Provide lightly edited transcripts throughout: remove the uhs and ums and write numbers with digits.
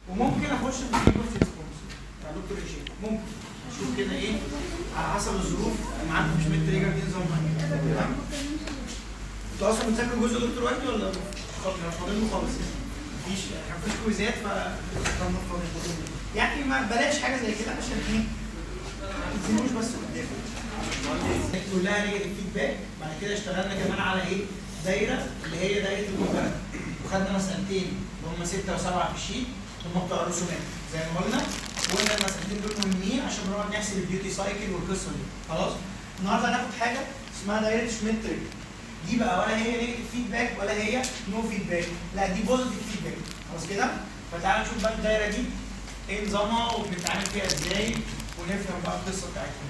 وممكن اخش في الفريكونسي ريسبونس بتاع دكتور هشام، ممكن اشوف كده ايه على حسب الظروف معاكم مش ميد تريجر دي نظامها ايه. تمام؟ انتوا اصلا بتذاكروا جزء دكتور وجدي ولا فاضل له خالص؟ مفيش كويزات يعني ما بلاش حاجه زي كده عشان ايه؟ ما تنسوش بس قدام. كلها نيجاتيف فيدباك. بعد كده اشتغلنا كمان على ايه؟ دايره اللي هي دايره الكومباريتور. وخدنا مسألتين اللي هم 6 و7 في الشيت هم بتوع الرسومات زي ما قلنا. وقلنا المسألتين دول مهمين عشان بنقعد نحسب البيوتي سايكل والقصه دي. خلاص؟ النهارده هناخد حاجه اسمها دايره شميت تريجر. دي بقى ولا هي نيجاتيف فيدباك ولا هي نو فيدباك، لا دي بوزيتيف فيدباك. خلاص كده؟ فتعالى نشوف بقى الدايره دي ايه نظامها وبنتعامل فيها ازاي ونفهم بقى القصه بتاعتها.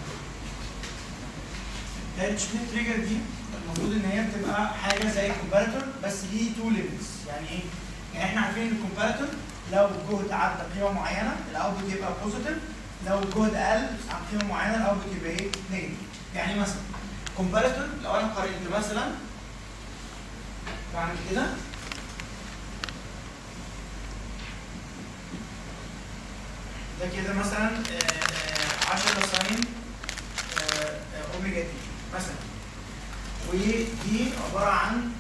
دايره شميت تريجر دي المفروض ان هي بتبقى حاجه زي الكومباريتور بس ليه تو ليفلز. يعني ايه؟ يعني احنا عارفين ان الكومباريتور لو الجهد عدى قيمه معينه الاوتبوت يبقى بوزيتيف، لو الجهد قل عن قيمه معينه الاوتبوت يبقى ايه؟ نيجاتيف. يعني مثلا كومباريتور لو انا قارنت مثلا بعمل كده ده كده مثلا 10 ساين اوميجا تي مثلا، ودي عباره عن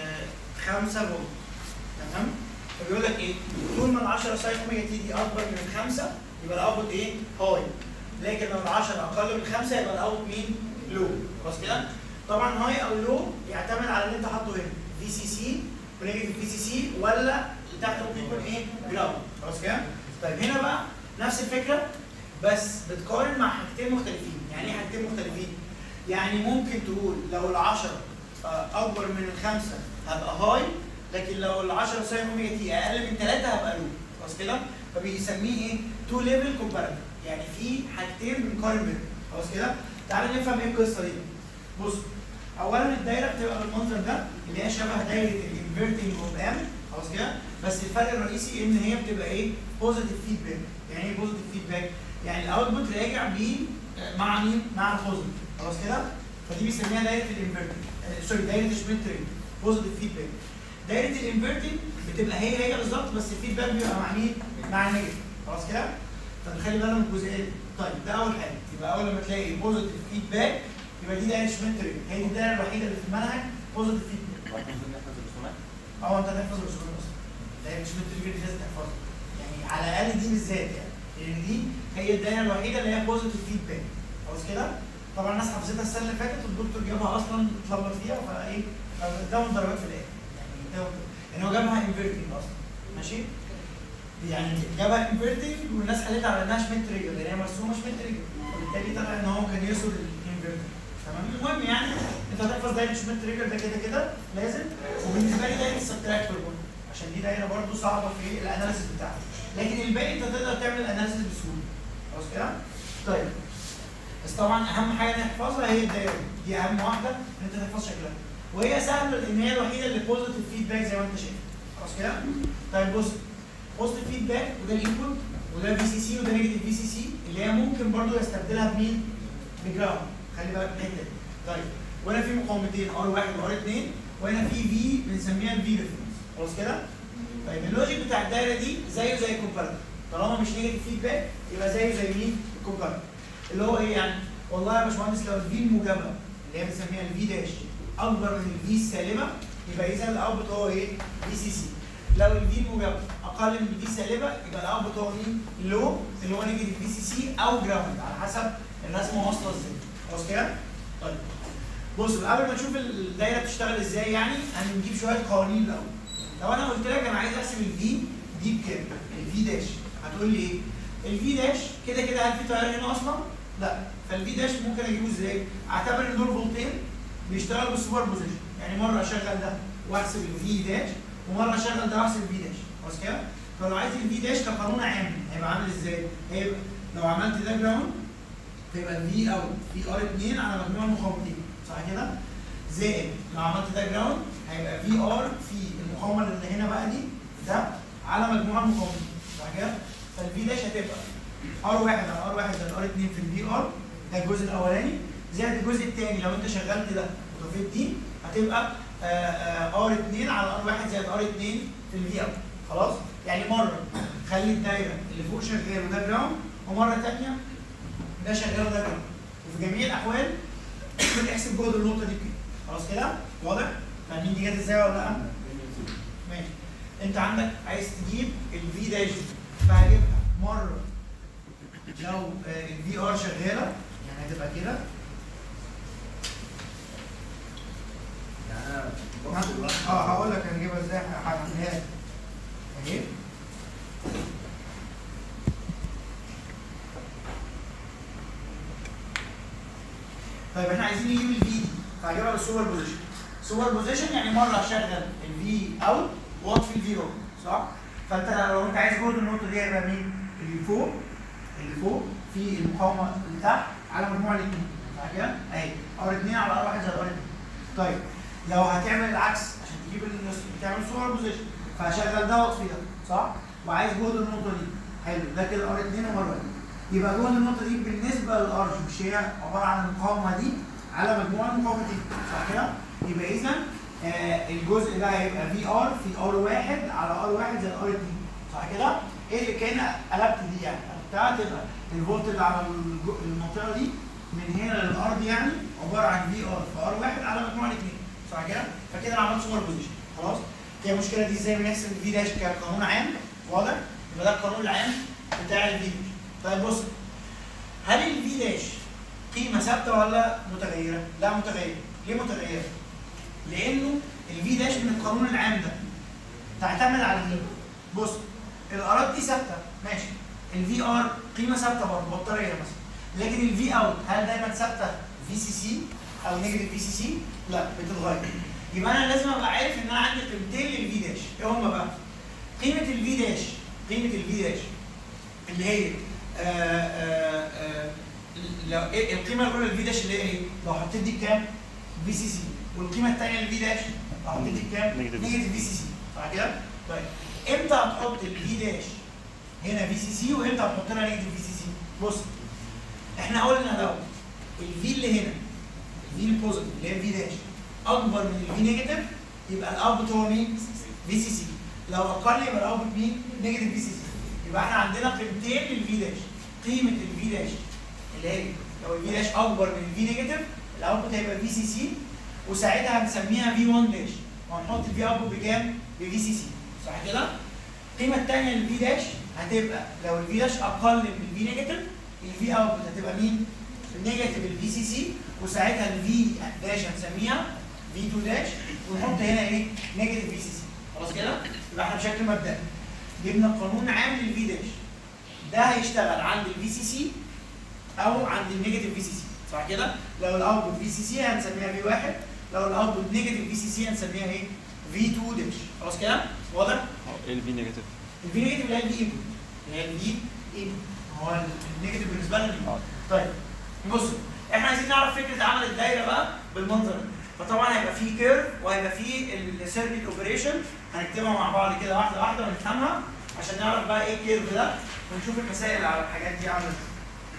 5 فولت. تمام؟ فبيقول لك ايه؟ طول ما ال 10 ساين اوميجا تي دي اكبر من 5 يبقى الاوتبوت ايه؟ هاي. لكن لو ال 10 اقل من 5 يبقى الاوتبوت مين؟ لو. خلاص كده؟ طبعا هاي او لو يعتمد على اللي انت حاطه هنا، في سي سي ونيجاتيف في سي سي ولا اللي تحت ممكن يكون ايه؟ جراوند. خلاص كده؟ طيب هنا بقى نفس الفكره بس بتقارن مع حاجتين مختلفين. يعني ايه حاجتين مختلفين؟ يعني ممكن تقول لو ال 10 اكبر من ال 5 هبقى هاي، لكن لو ال 10 ساين اوميجا تي اقل من 3 هبقى لو. خلاص كده؟ فبيسميه ايه؟ تو ليفل كومباريتور. يعني في حاجتين بنقارن بينهم. خلاص كده؟ تعالى نفهم ايه القصه دي. بص اولا الدايره بتبقى بالمنظر ده اللي هي شبه دايره الانفرتنج اوف ام. خلاص كده؟ بس الفرق الرئيسي ان هي بتبقى ايه؟ بوزيتيف فيدباك. يعني ايه بوزيتيف فيدباك؟ يعني الاوتبوت راجع بيه مع مين؟ مع البوزيتيف. خلاص كده؟ فدي بيسميها دايره الانفرتنج سوري دايره شميت تريجر بوزيتيف فيدباك. دايره الانفرتنج بتبقى هي بالظبط بس الفيدباك بيبقى مع مين؟ مع النيجاتيف. خلاص كده؟ فنخلي بالنا من الجزئيه دي. طيب ده اول حاجه. يبقى اول لما تلاقي بوزيتيف فيدباك يبقى دي دايره شميت تريجر. هي دي الدايره الوحيده اللي في المنهج بوزيتيف فيدباك. انت هتحفظ الرسومات اصلا. دايره شميت تريجر دي لازم تحفظها. يعني على الاقل دي بالذات يعني. لان دي هي الدايره الوحيده اللي هي بوزيتيف فيدباك. خلاص كده؟ طبعا الناس حفظتها السنه اللي فاتت والدكتور جابها اصلا اتلخبط فيها فايه؟ اداهم درجات في الاخر. يعني هو جابها انفيرتنج اصلا. ماشي؟ يعني جابها انفيرتنج والناس حلتها على انها شميت تريجر لان هي مرسومه شميت تريجر. وبالتالي طلع ان هو كان يقصد الانفيرتنج. تمام؟ المهم يعني انت هتحفظ دايره شميت تريجر ده كده لازم. وبالنسبه لي دايره السبتراكتور برضه عشان دي دايره برضه صعبه في الاناليسيس بتاعها. لكن الباقي انت تقدر تعمل الاناليسيس بسهوله. خلاص كده؟ طيب بس طبعا اهم حاجه نحفظها هي الدايره دي اهم واحده ان انت تحفظ شكلها. وهي سهله لان هي الوحيده اللي بوزيتيف فيدباك زي ما انت شايف. خلاص كده؟ طيب بص بوزيتيف فيدباك وده الانبوت وده في سي سي وده نيجاتيف في سي سي اللي هي ممكن برضه يستبدلها بمين؟ بجراوند. خلي بالك من الحته دي. طيب وهنا في مقاومتين ار1 وار2 وهنا في بنسميها الفي ريفرنس. خلاص كده؟ طيب اللوجيك بتاع الدايره دي زيه زي الكومباريتور. طالما مش نيجاتيف فيدباك يبقى زيه زي مين؟ الكومباريتور. اللي هو ايه يعني؟ والله يا باشمهندس لو الفي الموجبه اللي هي بنسميها الفي داش اكبر من الفي السالبه يبقى اذا الاوتبوت هو ايه؟ في سي سي. لو الفي الموجبه اقل من الفي السالبه يبقى الاوتبوت هو مين؟ لو اللي هو نيجاتيف في سي سي او جراوند على حسب الرسمه واصله ازاي. خلاص كده؟ طيب بصوا قبل ما نشوف الدايره بتشتغل ازاي يعني هنجيب شويه قوانين الاول. لو انا قلت لك انا عايز احسب الفي دي بكام؟ الفي داش هتقول لي ايه؟ الفي داش كده هل في تيار هنا اصلا؟ لا. فالفي داش ممكن اجيبه ازاي؟ اعتبر ان دول فولتين بيشتغلوا بالسوبر بوزيشن. يعني مره اشغل ده واحسب الفي داش ومره اشغل ده واحسب الفي داش. خلاص كده؟ فلو عايز الفي داش كقانون عام هيبقى عامل ازاي؟ هيبقى لو عملت ده جراوند هيبقى الفي اوت في ار 2 على مجموع المقاومتين. صح كده؟ زائد لو عملت ده جراوند هيبقى في ار في المقاومه اللي هنا بقى دي ده على مجموع المقاومتين. صح كده؟ فالفي داش هتبقى ار1 على ار1 زائد ار2 في الفي ار ده الجزء الاولاني زائد الجزء الثاني لو انت شغلت ده وضفت دي هتبقى ار2 على ار1 زائد ار2 في الفي اوت. خلاص؟ يعني مره خلي الدايره اللي فوق شغال وده جراوند، ومره ثانيه ده شغال وده جراوند، وفي جميع الاحوال احسب جهد النقطه دي كده. خلاص كده؟ واضح؟ فاهمين دي جت ازاي ولا لا؟ ماشي. انت عندك عايز تجيب الفي داش دي، فهجيبها مره لو الفي ار شغاله، يعني هتبقى كده. يعني هقول لك هنجيبها ازاي، هعملها لك اهي. طيب احنا عايزين نجيب الفي دي، فهجيبها بالسوبر بوزيشن. سوبر بوزيشن يعني مره هشغل الفي اوت واطفي الفي اون، صح؟ فانت لو انت عايز جهد النقطه دي هيبقى مين؟ اللي فوق في المقاومه اللي تحت على مجموع الاثنين، صح كده؟ اهي ار 2 على ار 1 زائد ار 2. طيب لو هتعمل العكس عشان تجيب بتعمل سوبر بوزيشن، فهشغل ده واطفي ده، صح؟ وعايز جهد النقطه دي، حلو، ده كده ار 2 ومره 1. يبقى جهد النقطه دي بالنسبه للارج مش هي عباره عن المقاومه دي على مجموع المقاومتين، صح كده؟ يبقى اذا الجزء ده هيبقى في ار في ار 1 على ار 1 زائد ار 2، صح كده؟ ايه اللي كان قلبت دي يعني؟ قلبتها تبقى الفولت اللي على المنطقه دي من هنا للارض يعني عباره عن في ار في ار 1 على مجموع الاثنين، صح كده؟ فكده انا عملت سوبر بوزيشن، خلاص؟ هي المشكله دي ازاي بنحسب الفي داش كقانون عام، واضح؟ يبقى ده القانون العام بتاع الفي داش. طيب بص، هل الفي داش قيمه ثابته ولا متغيره؟ لا متغيره. ليه متغيره؟ لانه الفي داش من القانون العام ده تعتمد على مين؟ بص، الارات دي ثابته، ماشي. الفي ار قيمه ثابته برضه، بطاريه مثلا. لكن الفي اوت هل دايما ثابته في سي سي او نيجاتيف في سي سي؟ لا، بتتغير. يبقى انا لازم ابقى عارف ان انا عندي قيمتين للفي داش، ايه هما بقى؟ قيمه الفي داش اللي هي لو القيمه الاولى للفي داش اللي هي ايه؟ لو حطيت دي بكام؟ في سي سي. والقيمه الثانيه للفي داش لو حطيت دي بكام؟ نيجاتيف في سي سي، صح كده؟ طيب امتى هتحط الفي داش هنا في سي سي وامتى هتحط لها نيجاتيف في سي سي؟ بص، احنا قلنا لو الفي اللي هنا الفي البوزيتيف اللي هي الفي داش اكبر من الفي نيجاتيف يبقى الاوتبوت هو مين؟ في سي سي. لو اقل يبقى الاوتبوت مين؟ نيجاتيف في سي سي. يبقى احنا عندنا قيمتين للفي داش. قيمه الفي داش اللي هي لو الفي داش اكبر من الفي نيجاتيف الاوتبوت هيبقى في سي سي، وساعتها هنسميها في 1 داش وهنحط الفي اوتبوت بكام؟ بفي سي سي، صح كده؟ القيمه الثانيه للفي داش هتبقى لو الفي داش اقل من الفي نيجاتيف الفي اوتبوت هتبقى مين؟ نيجاتيف الفي سي سي، وساعتها الفي داش هنسميها في 2 داش ونحط هنا ايه؟ نيجاتيف في سي سي. خلاص كده؟ يبقى احنا بشكل مبدئي جبنا قانون عام للفي داش. ده هيشتغل عند الفي سي سي او عند النيجاتيف في سي سي، صح كده؟ لو الاوتبوت في سي سي هنسميها في 1، لو الاوتبوت نيجاتيف في سي سي هنسميها ايه؟ في 2 داش. خلاص كده؟ واضح؟ ايه الفي نيجاتيف؟ الفي نيجاتيف اللي هي الفي انبوت، اللي هي الفي انبوت، هو النيجاتيف بالنسبه لنا دي. طيب بصوا، احنا عايزين نعرف فكره عمل الدايره بقى بالمنظر ده. فطبعا هيبقى في كيرف وهيبقى في السيركت اوبريشن، هنكتبها مع بعض كده واحده واحده ونفهمها عشان نعرف بقى ايه الكيرف ده ونشوف المسائل على الحاجات دي عامله ازاي.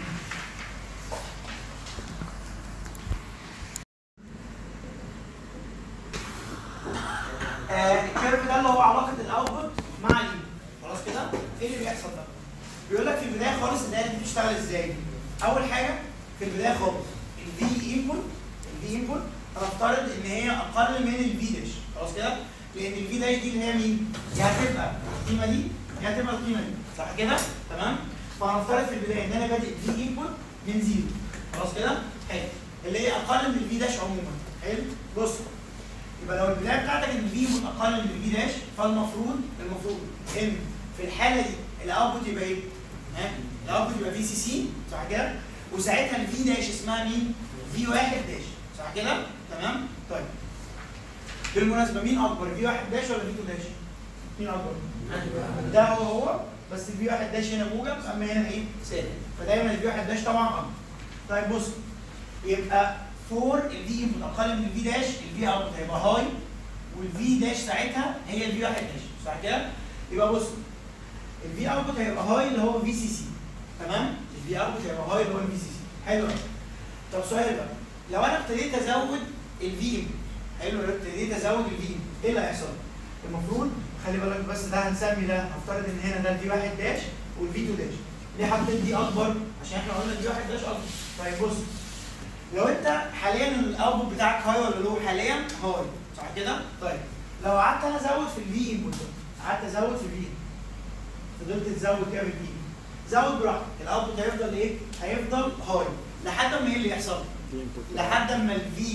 الكيرف ده اللي هو علاقه الاوتبوت مع الانبوت. خلاص كده؟ ايه اللي بيحصل ده؟ بيقول لك في البدايه خالص الدايره دي بتشتغل ازاي؟ اول حاجه في البدايه خالص الفي انبوت هنفترض ان هي اقل من الفي داش، خلاص كده؟ لان الفي داش دي اللي هي مين؟ يا هتبقى القيمه دي يا هتبقى القيمه دي، صح كده؟ تمام؟ فهنفترض في البدايه ان انا بادئ في انبوت من زيرو، خلاص كده؟ حلو، اللي هي اقل من الفي داش عموما، حلو؟ بص، يبقى لو البدايه بتاعتك ان الفي انبوت اقل من الفي داش فالمفروض ان في الحاله دي الاوتبوت يبقى ايه؟ الاوتبوت يبقى في سي سي، صح كده؟ وساعتها الفي داش اسمها مين؟ في 1 داش، صح كده؟ تمام؟ طيب بالمناسبه مين اكبر؟ في 1 داش ولا في 2 داش؟ مين اكبر؟ ده هو بس الفي 1 داش هنا موجب اما هنا ايه؟ سالب، فدايما الفي 1 داش طبعا اكبر. طيب بص، يبقى فور الفي انبوت اقل من الفي داش الفي اوتبوت هيبقى هاي، والفي داش ساعتها هي الفي 1 داش، صح كده؟ يبقى بص، الفي اوتبوت هيبقى هاي اللي هو في سي سي، تمام؟ الفي اوتبوت هيبقى هاي اللي هو الفي سي سي، حلو قوي. طب سؤال بقى، لو انا ابتديت ازود الفي انبوت، حلو، لو ابتديت ازود الفي انبوت ايه اللي هيحصل؟ المفروض خلي بالك بس ده هنسمي ده، هفترض ان هنا ده الفي 1 داش والفي 2 داش. ليه حطيت دي اكبر؟ عشان احنا قلنا الفي 1 داش اكبر. طيب بص، لو انت حاليا الاوتبوت بتاعك هاي ولا لو؟ حاليا هاي صح كده؟ طيب لو قعدت انا ازود في الفي انبوت، قعدت ازود في الفي، فضلت تزود كده في الفي، زود براحتك، الاوتبوت هيفضل ايه؟ هيفضل هاي لحد ما ايه اللي يحصل؟ لحد ما الفي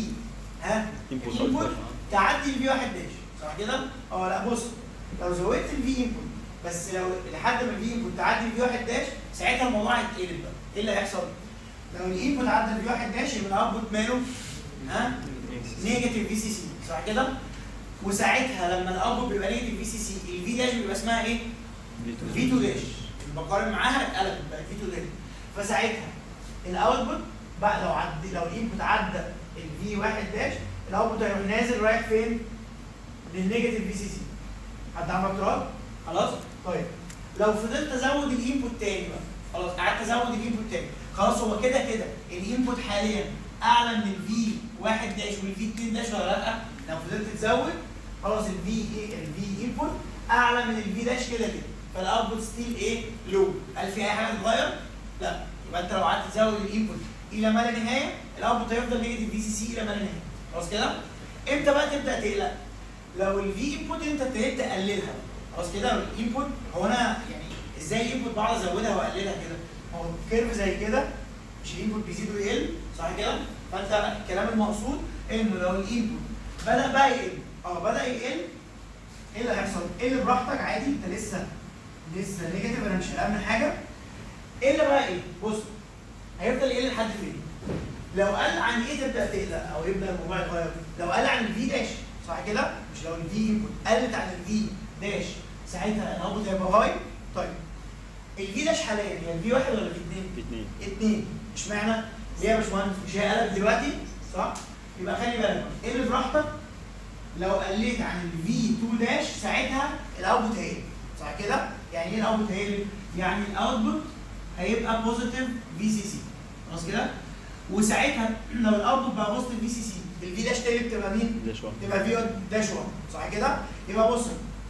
انبوت تعدي الفي 1 داش صح كده؟ لا بص، لو زودت الفي انبوت بس لو لحد ما الفي انبوت تعدي الفي 1 داش ساعتها الموضوع هيتقلب بقى. ايه اللي هيحصل؟ لو الانبوت عدى الفي 1 داش يبقى الاوتبوت ماله؟ نيجاتيف في سي سي صح كده؟ وساعتها لما الاوتبوت بيبقى نيجاتيف في سي سي الفي داش بيبقى اسمها ايه؟ في 2 داش، بقارن معاها اتقلبت بقت في 2 داش. فساعتها الاوتبوت بقى لو الانبوت عدى الفي 1 داش الاوتبوت هيروح نازل رايح فين؟ للنيجاتيف في سي سي. حد عنده اعتراض؟ خلاص؟ طيب لو فضلت ازود الانبوت تاني بقى، خلاص قعدت ازود الانبوت تاني، خلاص هو كده الانبوت حاليا اعلى من الفي 1 داش والفي 2 داش ولا لا؟ لو فضلت تزود خلاص الفي انبوت اعلى من الفي داش كده، فالاوتبوت ستيل ايه؟ لو. هل في اي حاجه تتغير؟ لا. يبقى انت لو قعدت تزود الانبوت الى ما لا نهايه الاوتبوت هيفضل نيجاتيف في سي سي الى ما لا نهايه. خلاص كده؟ امتى بقى تبدا تقلق؟ لو الفي انبوت انت ابتديت تقللها. خلاص كده؟ لو الانبوت، هو انا يعني ازاي الانبوت بقعد ازودها واقللها كده؟ هو كيرف زي كده، مش الانبوت بيزيد ويقل صح كده؟ فانت الكلام المقصود انه لو الانبوت بدا بقى يقل، بدا يقل، ايه اللي هيحصل؟ قل براحتك عادي، انت لسه نيجاتيف، انا مش قلقان من حاجه. قل بقى ايه؟ بص هيفضل يقل لحد فين؟ لو قل عن ايه تبدا تقلق او يبدا الموضوع يتغير؟ لو قل عن الفي داش صح كده؟ مش لو الفي انبوت قلت عن الفي داش ساعتها الاوتبوت هيبقى هاي. طيب الفي داش حاليا هي الفي 1 ولا في 2؟ 2. اشمعنى؟ ليه يا باشمهندس؟ مش هي قلت دلوقتي صح؟ يبقى خلي بالك قل براحتك، لو قليت عن الفي 2 داش ساعتها الاوتبوت هيقل صح كده؟ يعني ايه الاوتبوت هيقل؟ يعني الاوتبوت هيبقى بوزيتيف في سي سي خلاص كده؟ وساعتها لو الاوتبوت بقى بوزيتيف في سي سي الفي داش تقلب تبقى مين؟ داش 1. تبقى في داش 1 صح كده؟ يبقى بص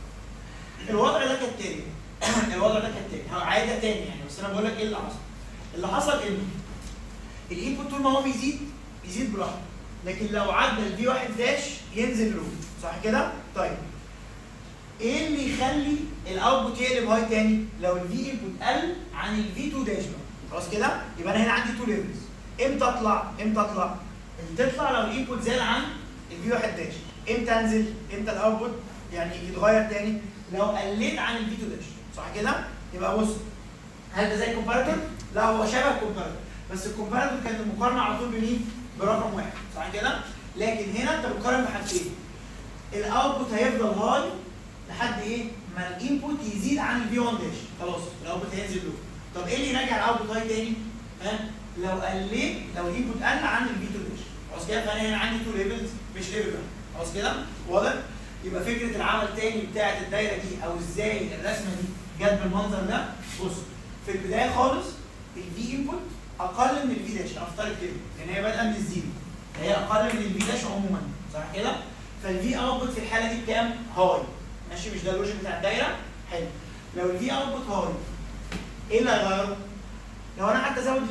الوضع ده كالتالي الوضع ده كالتالي، عايده تاني يعني، بس انا بقول لك ايه اللي حصل. اللي حصل انه الانبوت طول ما هو بيزيد براحته، لكن لو عدى الفي 1 داش ينزل لو صح كده؟ طيب ايه اللي يخلي الاوتبوت يقلب هاي تاني؟ لو الفي انبوت قل عن الفي 2 داش بقى خلاص كده؟ يبقى انا هنا عندي 2 ليفلز. امتى اطلع؟ تطلع لو الانبوت زاد عن الفي 1 داش. امتى انزل؟ امتى الاوتبوت يعني يتغير تاني؟ لو قليت عن الفي 2 داش صح كده؟ يبقى بص، هل ده زي الكومباريتور؟ لا هو شبه الكومباريتور، بس الكومباريتور كان المقارنه على طول بمين؟ برقم واحد صح كده؟ لكن هنا انت بتقارن بحاجتين. الاوتبوت هيفضل هاي لحد ايه؟ ما الانبوت يزيد عن الفي 1 داش، خلاص الاوتبوت هينزل له. طب ايه اللي يرجع الاوتبوت هاي تاني؟ لو الانبوت قل عن الفي 2 داش خلاص كده؟ فانا هنا عندي 2 ليفلز مش ليفل واحد خلاص كده؟ واضح؟ يبقى فكره العمل تاني بتاعت الدايره دي او ازاي الرسمه دي جت بالمنظر ده. بص في البدايه خالص الفي انبوت اقل من الفي داش، افترض كده لان هي بادئه من الزيرو، هي اقل من الفي داش عموما صح كده؟ فالفي اوتبوت في الحاله دي بكام؟ هاي ماشي؟ مش ده اللوجيك بتاع الدايره؟ حلو. لو الفي اوتبوت هاي ايه اللي هيغيره؟ لو انا قعدت ازود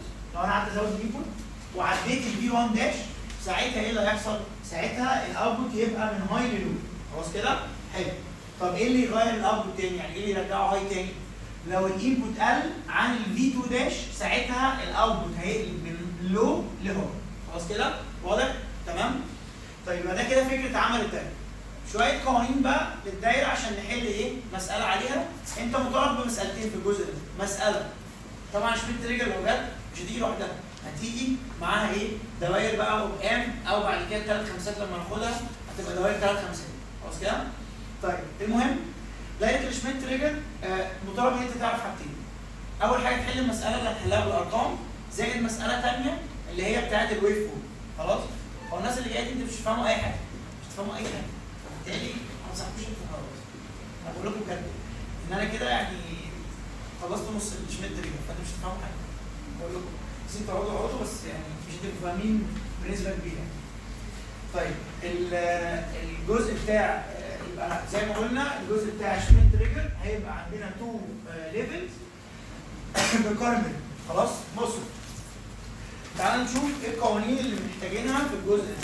الانبوت وعديت الفي 1 داش ساعتها ايه اللي هيحصل؟ ساعتها الاوتبوت يبقى من هاي للو خلاص كده؟ حلو. طب ايه اللي يغير الاوتبوت تاني؟ يعني ايه اللي يرجعه هاي تاني؟ لو الانبوت قل عن الفي 2 داش ساعتها الاوتبوت هيقلب من لو لهاي خلاص كده؟ واضح؟ تمام؟ طيب يبقى ده كده فكره عمل الدايره. شويه قوانين بقى للدايره عشان نحل ايه؟ مساله عليها. انت مطالب بمسالتين في الجزء ده. مساله طبعا شميت تريجر لو جت مش هتيجي لوحدها، هتيجي معاها ايه؟ دواير بقى وبقام، او بعد كده 3 خمسات لما ناخدها هتبقى دواير 3 خمسات خلاص كده؟ طيب المهم دايره الشميت تريجر مطالب ان انت تعرف حاجتين. اول حاجه تحل المساله اللي هتحلها بالارقام زائد مساله ثانيه اللي هي بتاعت الويف فورم خلاص؟ هو الناس اللي جايه دي انتوا مش هتفهموا اي حاجه، بالتالي ما انصحكوش انتوا خلاص. انا بقول لكم بجد ان انا كده يعني خلصت نص الشميت تريجر فانتوا مش هتفهموا حاجه. بقول لكم بس انتوا اقعدوا بس يعني مش هتبقوا فاهمين بنسبه كبيره. طيب الجزء بتاع يبقى زي ما قلنا الجزء بتاع شميت تريجر هيبقى عندنا 2 ليفلز بكارمل. خلاص بصوا تعالوا نشوف ايه القوانين اللي محتاجينها في الجزء ده.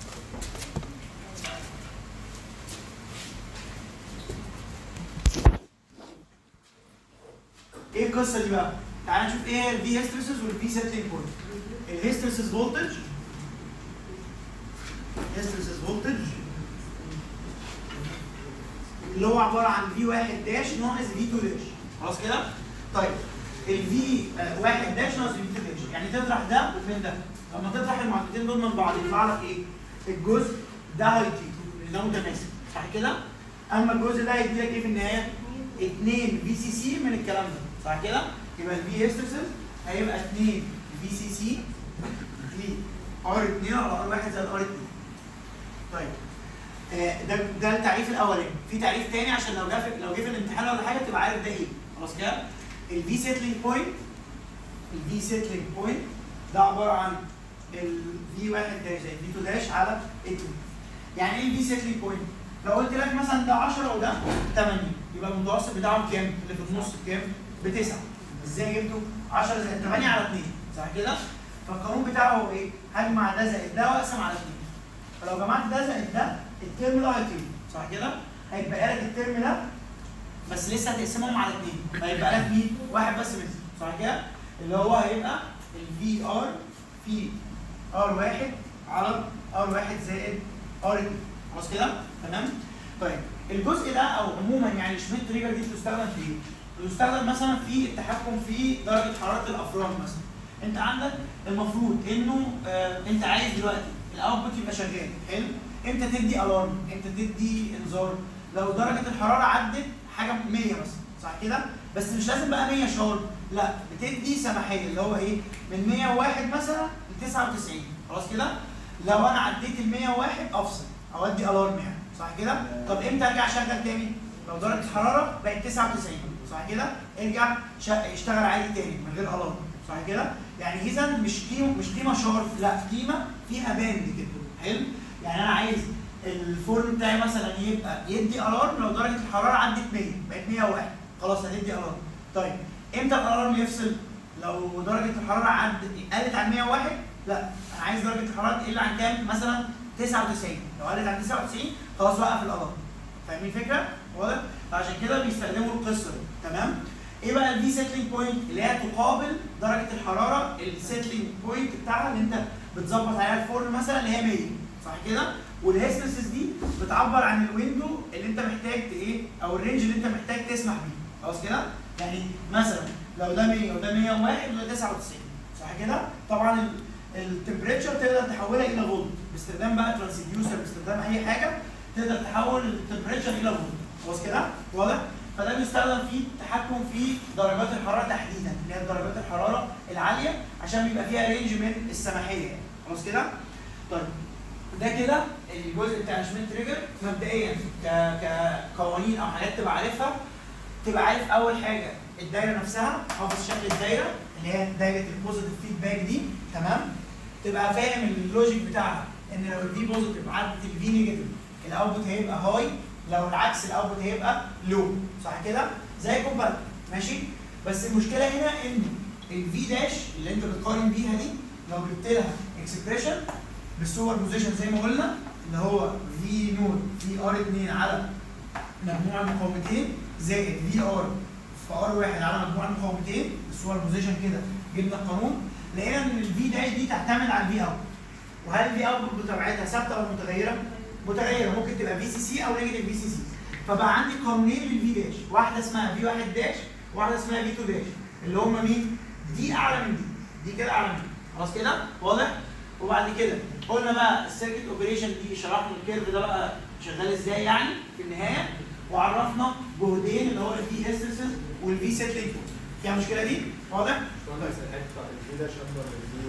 ايه القصه دي بقى؟ تعالوا نشوف ايه الفي هيستريسيس والفي سيتلينج بوينت. الهيستريسيس فولتج اللي هو عباره عن في 1 داش ناقص في 2 داش. خلاص كده؟ طيب الفي 1 داش ناقص في 2 داش يعني تطرح ده من ده. لما تطرح المعادلتين دول من بعض يطلع لك ايه؟ الجزء ده هيطير اللي هو متماسك صح كده؟ اما الجزء ده هيدي لك ايه في النهايه؟ 2 في سي سي من الكلام ده صح كده؟ يبقى الفي هيستريسيس هيبقى 2 في سي سي في ار 2 على ار 1 زائد ار 2. طيب ده التعريف الاولاني. في تعريف ثاني عشان لو جه في الامتحان ولا حاجه تبقى عارف ده ايه. خلاص كده؟ الفي سيتلينج بوينت ده عباره عن الفي 1 داش زائد في 2 داش على 2. يعني ايه الفي سيتلينج بوينت؟ لو قلت لك مثلا ده 10 وده 8 يبقى المتوسط بتاعهم كام؟ اللي في النص بكام؟ ب9. ازاي جبته؟ 10 زائد 8 على 2 صح كده؟ فالقانون بتاعه هو ايه؟ هجمع ده زائد ده واقسم على 2. فلو جمعت ده زائد ده الترم ده هيطير صح كده؟ هيتبقى لك الترم ده بس لسه هتقسمهم على 2 فهيبقى لك مين؟ واحد بس منهم صح كده؟ اللي هو هيبقى الفي ار في ار 1 على ار 1 زائد ار 2. خلاص كده؟ تمام؟ طيب الجزء ده او عموما يعني شميت تريجر دي بتستخدم في ايه؟ بتستخدم مثلا في التحكم في درجه حراره الافران مثلا. انت عندك المفروض انه انت عايز دلوقتي الاوتبوت يبقى شغال حلو؟ امتى تدي الارم؟ امتى تدي انذار؟ لو درجه الحراره عدت حاجه 100 مثلا صح كده؟ بس مش لازم بقى 100 شارب، لا بتدي سماحيه اللي هو ايه؟ من 101 مثلا ل 99. خلاص كده؟ لو انا عديت ال 101 افصل او ادي الارم يعني صح كده؟ طب امتى ارجع اشغل تاني؟ لو درجه الحراره بقت 99 صح كده؟ ارجع اشتغل عادي تاني من غير الارم صح كده؟ يعني اذا مش قيمه شارب، لا قيمه فيها باند كده حلو؟ يعني انا عايز الفرن بتاعي مثلا يبقى يدي الارم لو درجه الحراره عدت 100 بقت 101 خلاص هتدي الارم. طيب امتى الالارم يفصل؟ لو درجه الحراره قلت عن 101 لا انا عايز درجه الحراره تقل عن كام؟ مثلا 99. لو قلت عن 99 خلاص وقف الالارم. فاهمين الفكره؟ واضح؟ فعشان كده بيستخدموا القصه دي تمام؟ ايه بقى الفي سيتلينج بوينت؟ اللي هي تقابل درجه الحراره السيتلينج بوينت بتاعها اللي انت بتظبط عليها الفرن مثلا اللي هي 100 صح كده؟ والهيستريسيس دي بتعبر عن الويندو اللي انت محتاج ايه؟ او الرينج اللي انت محتاج تسمح بيه. خلاص كده؟ يعني مثلا لو ده 100 وده 101 وده 99 صح كده؟ طبعا التمبريتشر تقدر تحولها الى فولت باستخدام بقى ترانسديوسر باستخدام اي حاجه تقدر تحول التمبريتشر الى فولت. خلاص كده؟ واضح؟ فده بيستخدم في التحكم في درجات الحراره تحديدا اللي هي درجات الحراره العاليه عشان بيبقى فيها رينج من السماحيه يعني. خلاص كده؟ طيب ده كده الجزء بتاع شميت تريجر مبدئيا كقوانين او حاجات تبقى عارفها. تبقى عارف اول حاجه الدايره نفسها، حافظ شكل الدايره اللي هي دايره البوزيتيف فيدباك دي تمام؟ تبقى فاهم اللوجيك بتاعها ان لو الفي بوزيتيف عدت الفي نيجاتيف الاوتبوت هيبقى هاي، لو العكس الاوتبوت هيبقى لو صح كده؟ زي كومبارتر ماشي؟ بس المشكله هنا ان الفي داش اللي انت بتقارن بيها دي لو جبت لها اكسبريشن بالسوبر بوزيشن زي ما قلنا اللي هو في نود في ار 2 على مجموع المقاومتين زائد في ار في ار 1 على مجموع المقاومتين بالسوبر بوزيشن كده جبنا القانون لقينا ان الفي داش دي تعتمد على الفي اوت. وهل الفي اوت بطبيعتها ثابته ولا متغيره؟ متغيره، ممكن تبقى في سي سي او نيجاتيف في سي سي. فبقى عندي قانونين للفي داش، واحده اسمها في 1 داش وواحده اسمها في 2 داش اللي هم مين؟ دي اعلى من دي كده اعلى من دي. خلاص كده؟ واضح؟ وبعد كده قلنا بقى السيركت اوبريشن دي شرحنا الكيرف ده بقى شغال ازاي يعني في النهايه، وعرفنا جهدين اللي هو الفي هيستريسيس والفي سيتلينج. فيها مشكله دي؟ واضح؟ الفي داش اكبر من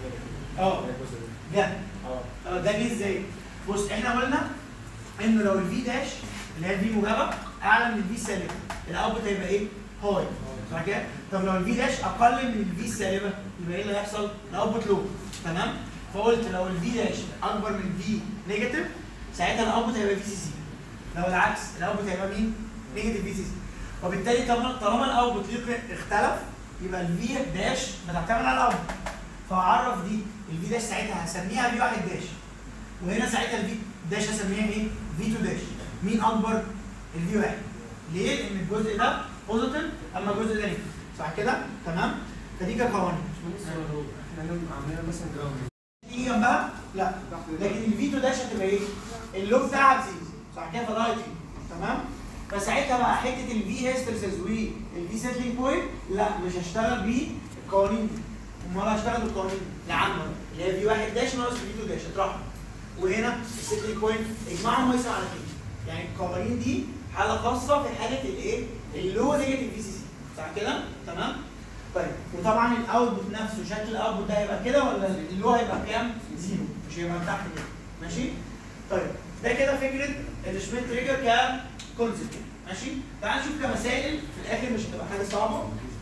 ده ده جه ازاي؟ بص احنا قلنا انه لو الفي داش اللي هي الفي موجبه اعلى من الفي سالبه الاوتبوت هيبقى ايه؟ هاي صح كده؟ طب لو الفي داش اقل من الفي السالبه يبقى ايه اللي هيحصل؟ الاوتبوت لو تمام؟ فقلت لو الفي داش اكبر من الفي نيجاتيف ساعتها الاوتبوت هيبقى في سي سي. لو العكس الاوتبوت هيبقى مين؟ نيجاتيف في سي سي. وبالتالي طالما الاوتبوت اختلف يبقى الفي داش بتعتمد على الاوتبوت. فاعرف دي الفي داش ساعتها هسميها في 1 داش، وهنا ساعتها الفي داش هسميها ايه؟ في 2 داش. مين اكبر؟ الفي 1. ليه؟ لان الجزء ده بوزيتيف اما الجزء ده نيجاتيف، صح كده؟ تمام؟ فدي كقوانين. احنا عاملينها مثلا جراوند تيجي جنبها؟ لا، لكن الفي 2 داش هتبقى ايه؟ اللوب بتاعها بزيرو، صح كده؟ فده هيطير، تمام؟ فساعتها بقى حته الفي هيسترسز والفي سيتلينج بوينت لا مش هشتغل بالقوانين دي، امال هشتغل بالقوانين العامه اللي هي في 1 داش ناقص في 2 داش اطرحهم، وهنا السيتلينج بوينت اجمعهم ويساوي على كده. يعني القوانين دي حاله خاصه في حاله الايه؟ اللو نيجاتيف في سي سي، صح كده؟ تمام؟ طيب وطبعا الاوتبوت نفسه شكل الاوتبوت ده هيبقى كده ولا اللو هيبقى كام؟ زيرو، مش هيبقى من تحت كده، ماشي؟ طيب ده كده فكره الشميت تريجر ككونسبت، ماشي؟ تعال نشوف كمسائل في الاخر مش هتبقى حاجه صعبه.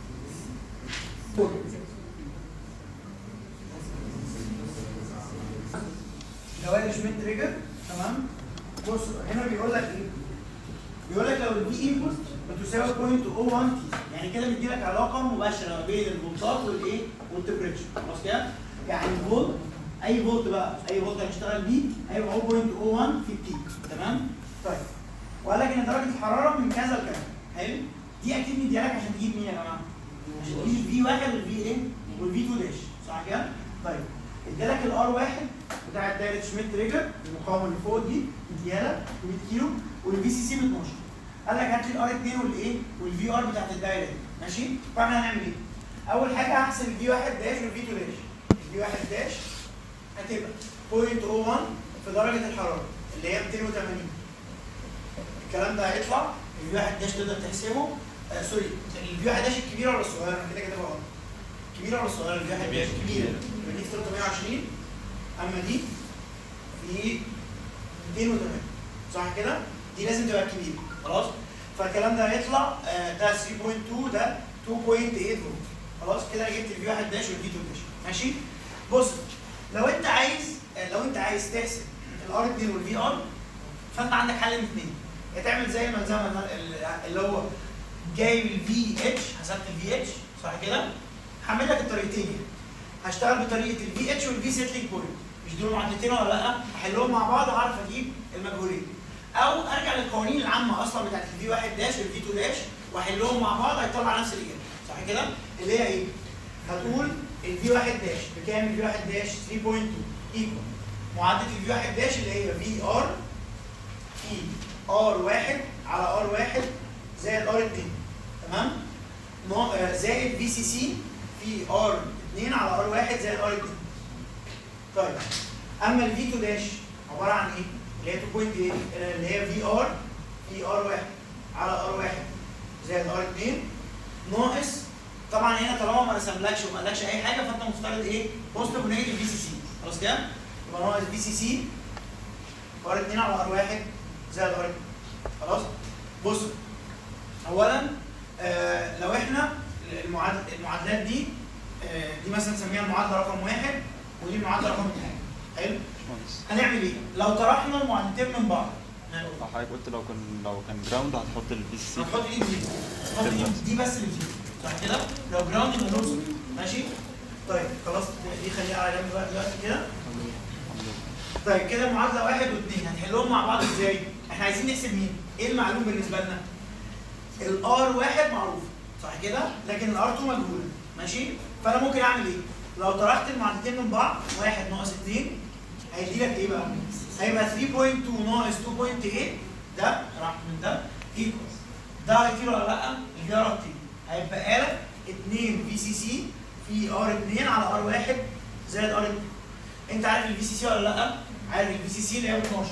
دوائر الشميت تريجر، تمام؟ بص هنا بيقول لك ايه؟ بيقول لك لو الفي انبوت بتساوي 0.01 تي، يعني كده مدي لك علاقه مباشره ما بين الفولتات والايه؟ والتمبريتشر، خلاص كده؟ يعني الفولت اي فولت بقى، اي فولت هنشتغل بيه هيبقى 0.01 في التي، تمام؟ طيب وقال لك ان درجه الحراره من كذا لكذا، حلو؟ دي اكيد مديها لك عشان تجيب مين يا جماعه؟ عشان تجيب الفي 1 والفي ايه؟ والفي 2 داش، صح كده؟ طيب ادالك الار 1 بتاعت دايره شميت تريجر المقاومه اللي فوق دي مديها لك 100 كيلو والفي سي سي ب 12. قال لك هات لي الار 2 والايه؟ والفي ار بتاعت الدايره دي، ماشي؟ فاحنا هنعمل ايه؟ اول حاجه هحسب الفي 1 داش والفي 2 داش. الفي 1 داش هتبقى 0.01 في درجه الحراره اللي هي 280. الكلام ده هيطلع الفي 1 داش تقدر تحسبه سوري الفي 1 داش الكبيره ولا الصغيره؟ انا كده كده غلط. الكبيره ولا الصغيره؟ الفي 1 داش الكبيره يبقى دي في 320 اما دي في 280، صح كده؟ دي لازم تبقى كبيره، خلاص؟ فالكلام ده هيطلع ده 3.2 ده 2.8 فولت، خلاص؟ كده انا جبت الفي 1 داش والفي 2 داش، ماشي؟ بص لو انت عايز تحسب الار 2 والفي ار فانت عندك حل من اثنين، يا تعمل زي ما اللي هو جايب الفي اتش، حسبت الفي اتش، صح كده؟ هعمل لك الطريقتين يعني. هشتغل بطريقه الفي اتش والفي سيتلينج بوينت، مش دول معادلتين ولا لا؟ احلهم مع بعض اعرف اجيب المجهولين. او ارجع للقوانين العامه اصلا بتاعت الفي 1 داش والفي 2 داش واحلهم مع بعض هيطلع نفس الاجابه، صح كده؟ اللي هي ايه؟ هتقول الفي 1 داش بكام؟ الفي 1 داش 3.2 ايكوال معادله الفي 1 داش اللي هي في ار في ار 1 على ار 1 زائد ار 2، تمام؟ زائد في سي سي في ار 2 على ار 1 زائد ار 2. طيب اما الفي 2 داش عباره عن ايه؟ اللي هي 2.8 اللي هي في ار 1 على ار 1 زائد ار 2 ناقص، طبعا هنا طالما ما رسملكش وما قالكش اي حاجه فانت مفترض ايه؟ بوزيتيف ونيجاتيف في سي سي، خلاص كده؟ يبقى ناقص في سي سي ار 2 على ار 1 زائد ار 2، خلاص؟ بص اولا لو احنا المعادلات دي دي مثلا نسميها المعادله رقم 1 ودي المعادله رقم 2، حلو؟ هنعمل ايه؟ لو طرحنا المعادلتين من بعض حضرتك قلت لو كان جراوند هتحط البي سي، هتحط دي بزيرو، هتحط دي بس اللي بزيرو، صح كده؟ لو جراوند يبقى نوصل، ماشي؟ طيب خلاص دي خليها على جنب بقى دلوقتي كده. طيب كده معادله 1 و2 هنحلهم مع بعض ازاي؟ احنا عايزين نحسب مين؟ ايه المعلوم بالنسبه لنا؟ الار 1 معروف، صح كده؟ لكن الار 2 مجهوله، ماشي؟ فانا ممكن اعمل ايه؟ لو طرحت المعادلتين من بعض 1 ناقص 2 هيدي لك ايه بقى؟ هيبقى 3.2 ناقص 2.8 ده راح من ده ايكوال ده هيطير ولا لا؟ الفي ار هتطير، هيبقى لك 2 في سي سي في ار 2 على ار 1 زائد ار 2. انت عارف الفي سي سي ولا لا؟ عارف الفي سي سي اللي هي ب 12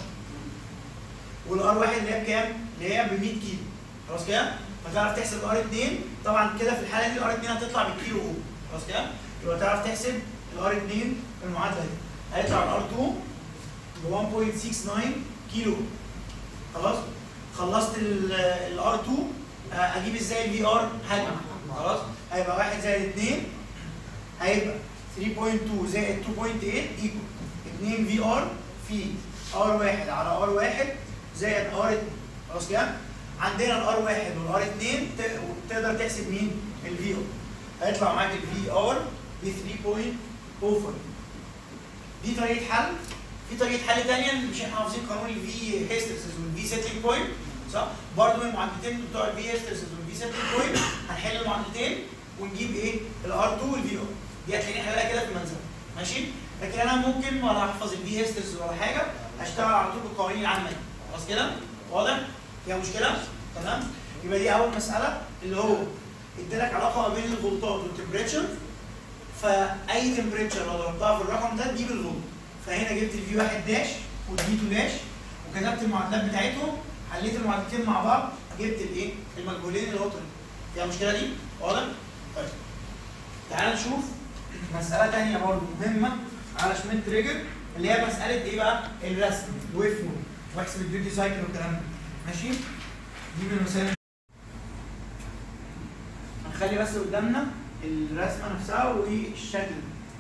والار 1 اللي هي بكام؟ اللي هي ب 100 كيلو، خلاص كده؟ فتعرف تحسب ار 2 طبعا كده في الحاله دي الار 2 هتطلع بالكيلو اوم، خلاص كده؟ يبقى تعرف تحسب الار 2 في المعادله دي هيطلع الار 2 ب 1.69 كيلو، خلاص؟ خلصت الار 2 اجيب ازاي الفي ار؟ هجمع، خلاص؟ هيبقى 1 زائد 2 هيبقى 3.2 زائد 2.8 ايكوال 2 في ار في ار 1 على ار 1 زائد ار 2، خلاص كده؟ عندنا الار 1 والار 2 تقدر تحسب مين؟ الفي ار. هيطلع معاك الفي ار ب 3.04. دي طريقه حل. في طريقه حل ثانيه، مش احنا حافظين قانون الفي هيسترسز والفي سيتنج بوينت صح؟ برضه من المعادلتين بتوع الفي هيسترسز والفي سيتنج بوينت هنحل المعادلتين ونجيب ايه؟ الار 2 والفي ار. دي هتلاقيني حلها كده في المنزل ماشي؟ لكن انا ممكن ولا احفظ الفي هيسترسز ولا حاجه، هشتغل على طول بالقوانين العامه دي. خلاص كده؟ واضح؟ فيها مشكله؟ تمام؟ يبقى دي اول مساله اللي هو ادالك علاقه ما بين الفولتات والتمبريتشر، فاي تمبريتشر لو ضربتها في الرقم ده تجيب الفولت. فهنا جبت الفي 1 داش والفي 2 داش وكتبت المعادلات بتاعتهم، حليت المعادلتين مع بعض، جبت الايه؟ المجهولين اللي هو طلع. فيها المشكله دي؟ واضح؟ طيب. تعال نشوف مساله ثانيه برضه مهمه على شمال تريجر، اللي هي مساله ايه بقى؟ الرسم، الويف فورم، واحسب الديوتي سايكل والكلام ده. ماشي؟ دي من المسائل. هنخلي بس قدامنا الرسمه نفسها والشكل.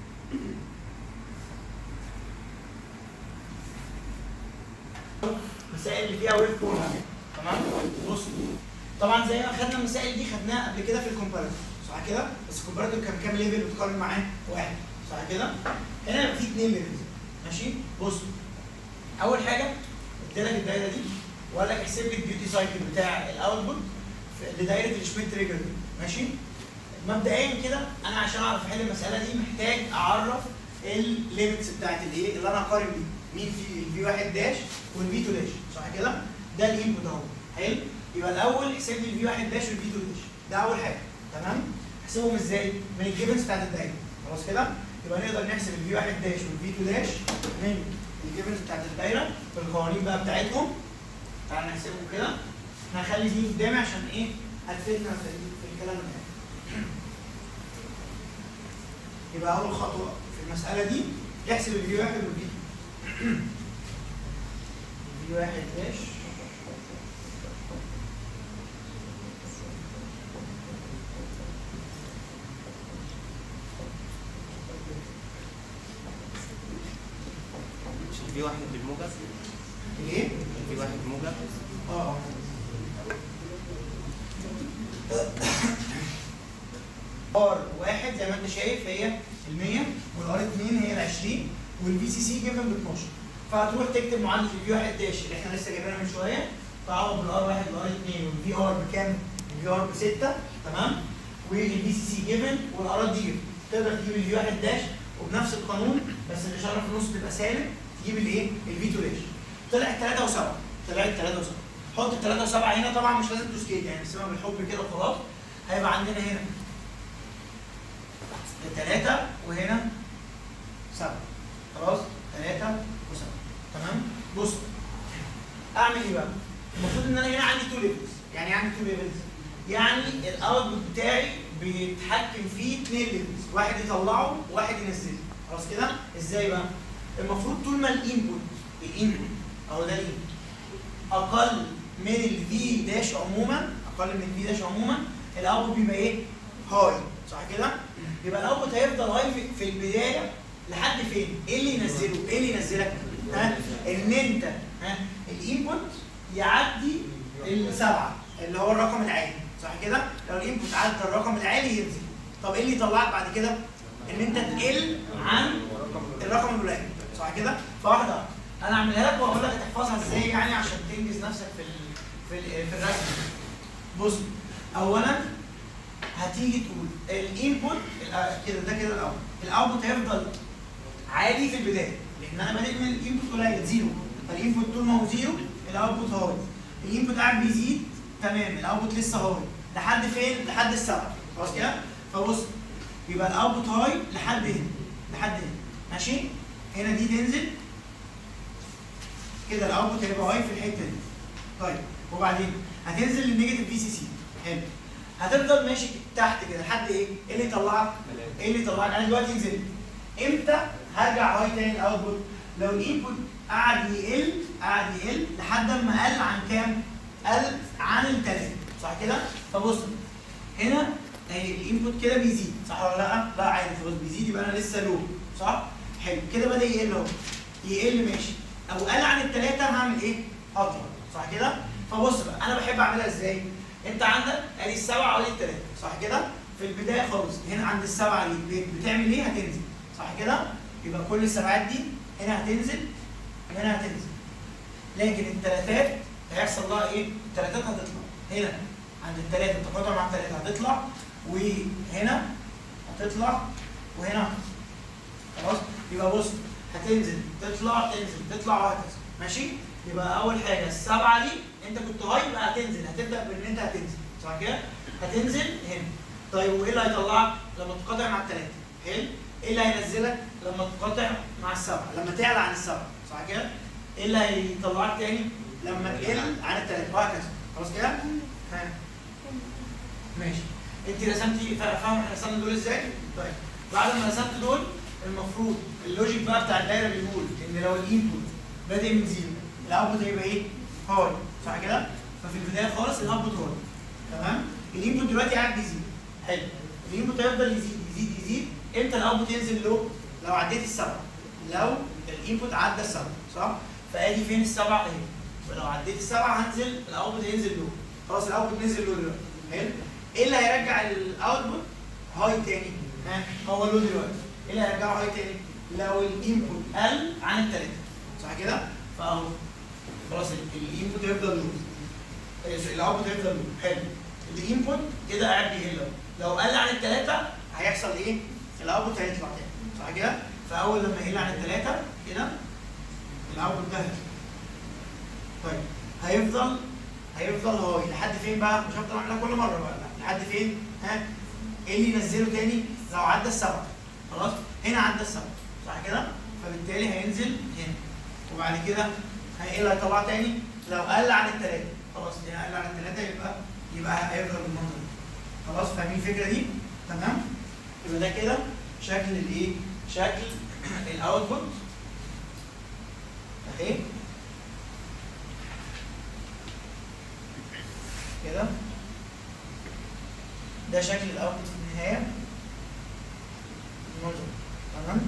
المسائل اللي فيها ويف فورم تمام؟ بص طبعا زي ما خدنا المسائل دي خدناها قبل كده في الكومباريتور صح كده؟ بس الكومباريتور كان كام ليفل بتقارن معاه؟ واحد صح كده؟ هنا يبقى في 2 ليفلز ماشي؟ بص اول حاجه ادالك الدايره دي وقال لك احسب لي الديوتي سايكل بتاع الاوتبوت لدايره الشميت تريجر دي ماشي؟ مبدئيا كده انا عشان اعرف احل المساله دي محتاج اعرف الليميتس بتاعت الايه اللي انا هقارن بيه، مين في الفي 1 داش والفي 2 داش صح كده؟ ده الانبوت اهو. حلو؟ يبقى الاول احسب لي الفي 1 داش والفي 2 داش، ده اول حاجه تمام؟ احسبهم ازاي؟ من الجيفنز بتاعت الدايره خلاص كده؟ يبقى نقدر نحسب الفي 1 داش والفي 2 داش من الجيفنز بتاعت الدايره بالقوانين بقى بتاعتهم. تعالى نحسبهم كده. انا هخلي دي قدامي عشان ايه؟ هتفيدنا في الكلام ده. يبقى اول خطوه في المساله دي احسب الفي 1 والفي 2. الفي 1 داش في واحد بالموجب. ايه؟ في واحد موجب. ار 1 زي ما انت شايف هي ال 100 والار 2 هي ال 20 والفي سي سي جيفن ب 12. فهتروح تكتب معادله الفي 1 داش اللي احنا لسه جايبينها من شويه، تعوض بالار 1 والار 2 والفي ار بكام؟ الفي ار ب 6 تمام؟ والفي سي سي جيفن والارات دي جيفن. تقدر تجيب الفي 1 داش وبنفس القانون بس الاشاره في النص تبقى سالب، تجيب الايه؟ الفي 2 داش. طلعت 3 و7. طلعت 3 و7. حط 3 و7 هنا، طبعا مش لازم تسكيت يعني نسيبها بالحب كده وخلاص. هيبقى عندنا هنا 3 وهنا 7 خلاص؟ 3 و7 تمام؟ بص اعمل ايه بقى؟ المفروض ان انا هنا عندي 2 ليفلز، يعني ايه عندي 2 ليفلز؟ يعني الاوتبوت بتاعي بيتحكم فيه 2 ليفلز، واحد يطلعه وواحد ينزله خلاص كده؟ ازاي بقى؟ المفروض طول ما الانبوت او ده الانبوت اقل من الفي داش عموما، اقل من الفي داش عموما، الاوتبوت بيبقى ايه؟ هاي صح كده؟ يبقى الاوتبوت هيفضل هاي في البدايه لحد فين؟ ايه اللي ينزله؟ ايه اللي ينزلك؟ ان انت الانبوت يعدي السبعه اللي هو الرقم العالي صح كده؟ لو الانبوت عدى الرقم العالي ينزل. طب ايه اللي يطلعك بعد كده؟ ان انت تقل عن الرقم القليل صح كده؟ فواحده انا اعملها لك واقول لك هتحفظها ازاي يعني عشان تنجز نفسك في الرسم. بص اولا هتيجي تقول الانبوت كده ده كده الاوتبوت هيفضل عالي في البدايه لان انا بادئ من الانبوت قليل زيرو، فالانبوت طول ما هو زيرو الاوتبوت هاي. الانبوت قاعد بيزيد تمام، الاوتبوت لسه هاي لحد فين؟ لحد السبعه خلاص كده؟ فبص يبقى الاوتبوت هاي لحد هنا لحد هنا ماشي؟ هنا دي تنزل كده الاوتبوت هيبقى هاي في الحته دي. طيب وبعدين هتنزل للنيجاتيف في سي سي. حلو. هتفضل ماشي تحت كده لحد ايه؟ ايه اللي يطلعك؟ ايه اللي يطلعك؟ انا دلوقتي نزلت. امتى هرجع هاي تاني الاوتبوت؟ لو الانبوت قعد يقل لحد ما قل عن كام؟ قل عن الثلاثه صح كده؟ فبص هنا الانبوت كده بيزيد صح ولا لا؟ لا عادي خلاص بيزيد يبقى انا لسه لو صح؟ حلو كده بدا يقل اهو. يقل ماشي او قل عن الثلاثه هعمل ايه؟ اطلع صح كده؟ فبص بقى انا بحب اعملها ازاي؟ انت عندك ادي السبعه وادي الثلاثه صح كده؟ في البدايه خالص هنا عند السبعه دي بتعمل ايه؟ هتنزل صح كده؟ يبقى كل السبعات دي هنا هتنزل وهنا هتنزل. لكن الثلاثات هيحصل لها ايه؟ الثلاثات هتطلع هنا عند الثلاثه التقاطع مع الثلاثه هتطلع وهنا هتطلع وهنا خلاص؟ يبقى بص هتنزل تطلع تنزل تطلع وهكذا ماشي؟ يبقى اول حاجه السبعه دي انت كنت هاي يبقى هتنزل هتبدا بان انت هتنزل صح كده؟ هتنزل هنا. طيب وايه اللي هيطلعك لما تقاطع مع الثلاثه؟ حلو؟ ايه اللي هينزلك لما تقاطع مع السبعه؟ لما تعلى عن السبعه صح كده؟ ايه اللي هيطلعك تاني؟ لما تقل عن الثلاثه وهكذا خلاص كده؟ ها ماشي. انت رسمتي فاهم احنا رسمنا دول ازاي؟ طيب بعد ما رسمت دول المفروض اللوجيك بقى بتاع الدايره بيقول ان لو الانبوت بادئ من زيرو الاوتبوت هيبقى ايه؟ هاي صح كده؟ ففي البدايه خالص الاوتبوت هاي تمام؟ الانبوت دلوقتي قاعد بيزيد حلو الانبوت هيفضل يزيد يزيد يزيد امتى الاوتبوت ينزل لو؟ لو عديت السبعه لو الانبوت عدى السبعه صح؟ فادي فين السبعه اهي ولو عديت السبعه هنزل الاوتبوت هينزل لو خلاص الاوتبوت نزل لو دلوقتي حلو ايه اللي هيرجع الاوتبوت هاي تاني؟ ها هو لو دلوقتي ايه اللي هيرجعه هاي تاني؟ لو الانبوت قل عن الثلاثه صح كده؟ فاهو خلاص الانبوت هيفضل لو الاوتبوت هيفضل لو حلو الانبوت كده قاعد بيقل لو قل عن الثلاثه هيحصل ايه؟ الاوتبوت هيطلع تاني صح كده؟ فاول لما يقل عن الثلاثه كده الاوتبوت ده طيب هيفضل هاي لحد فين بقى؟ مش هفضل اعملها كل مره بقى لحد فين؟ ها؟ ايه اللي ينزله تاني؟ لو عدى السبعه خلاص؟ هنا عدى السبعه صح كده؟ فبالتالي هينزل هنا وبعد كده ايه اللي هيطلع تاني؟ لو قل عن الثلاثه خلاص هنا قل عن الثلاثه يبقى هيفضل بالمنظر ده خلاص فاهمين الفكره دي؟ تمام؟ يبقى ده كده شكل الايه؟ شكل الاوتبوت اهي كده ده شكل الاوتبوت في النهايه المنظر تمام؟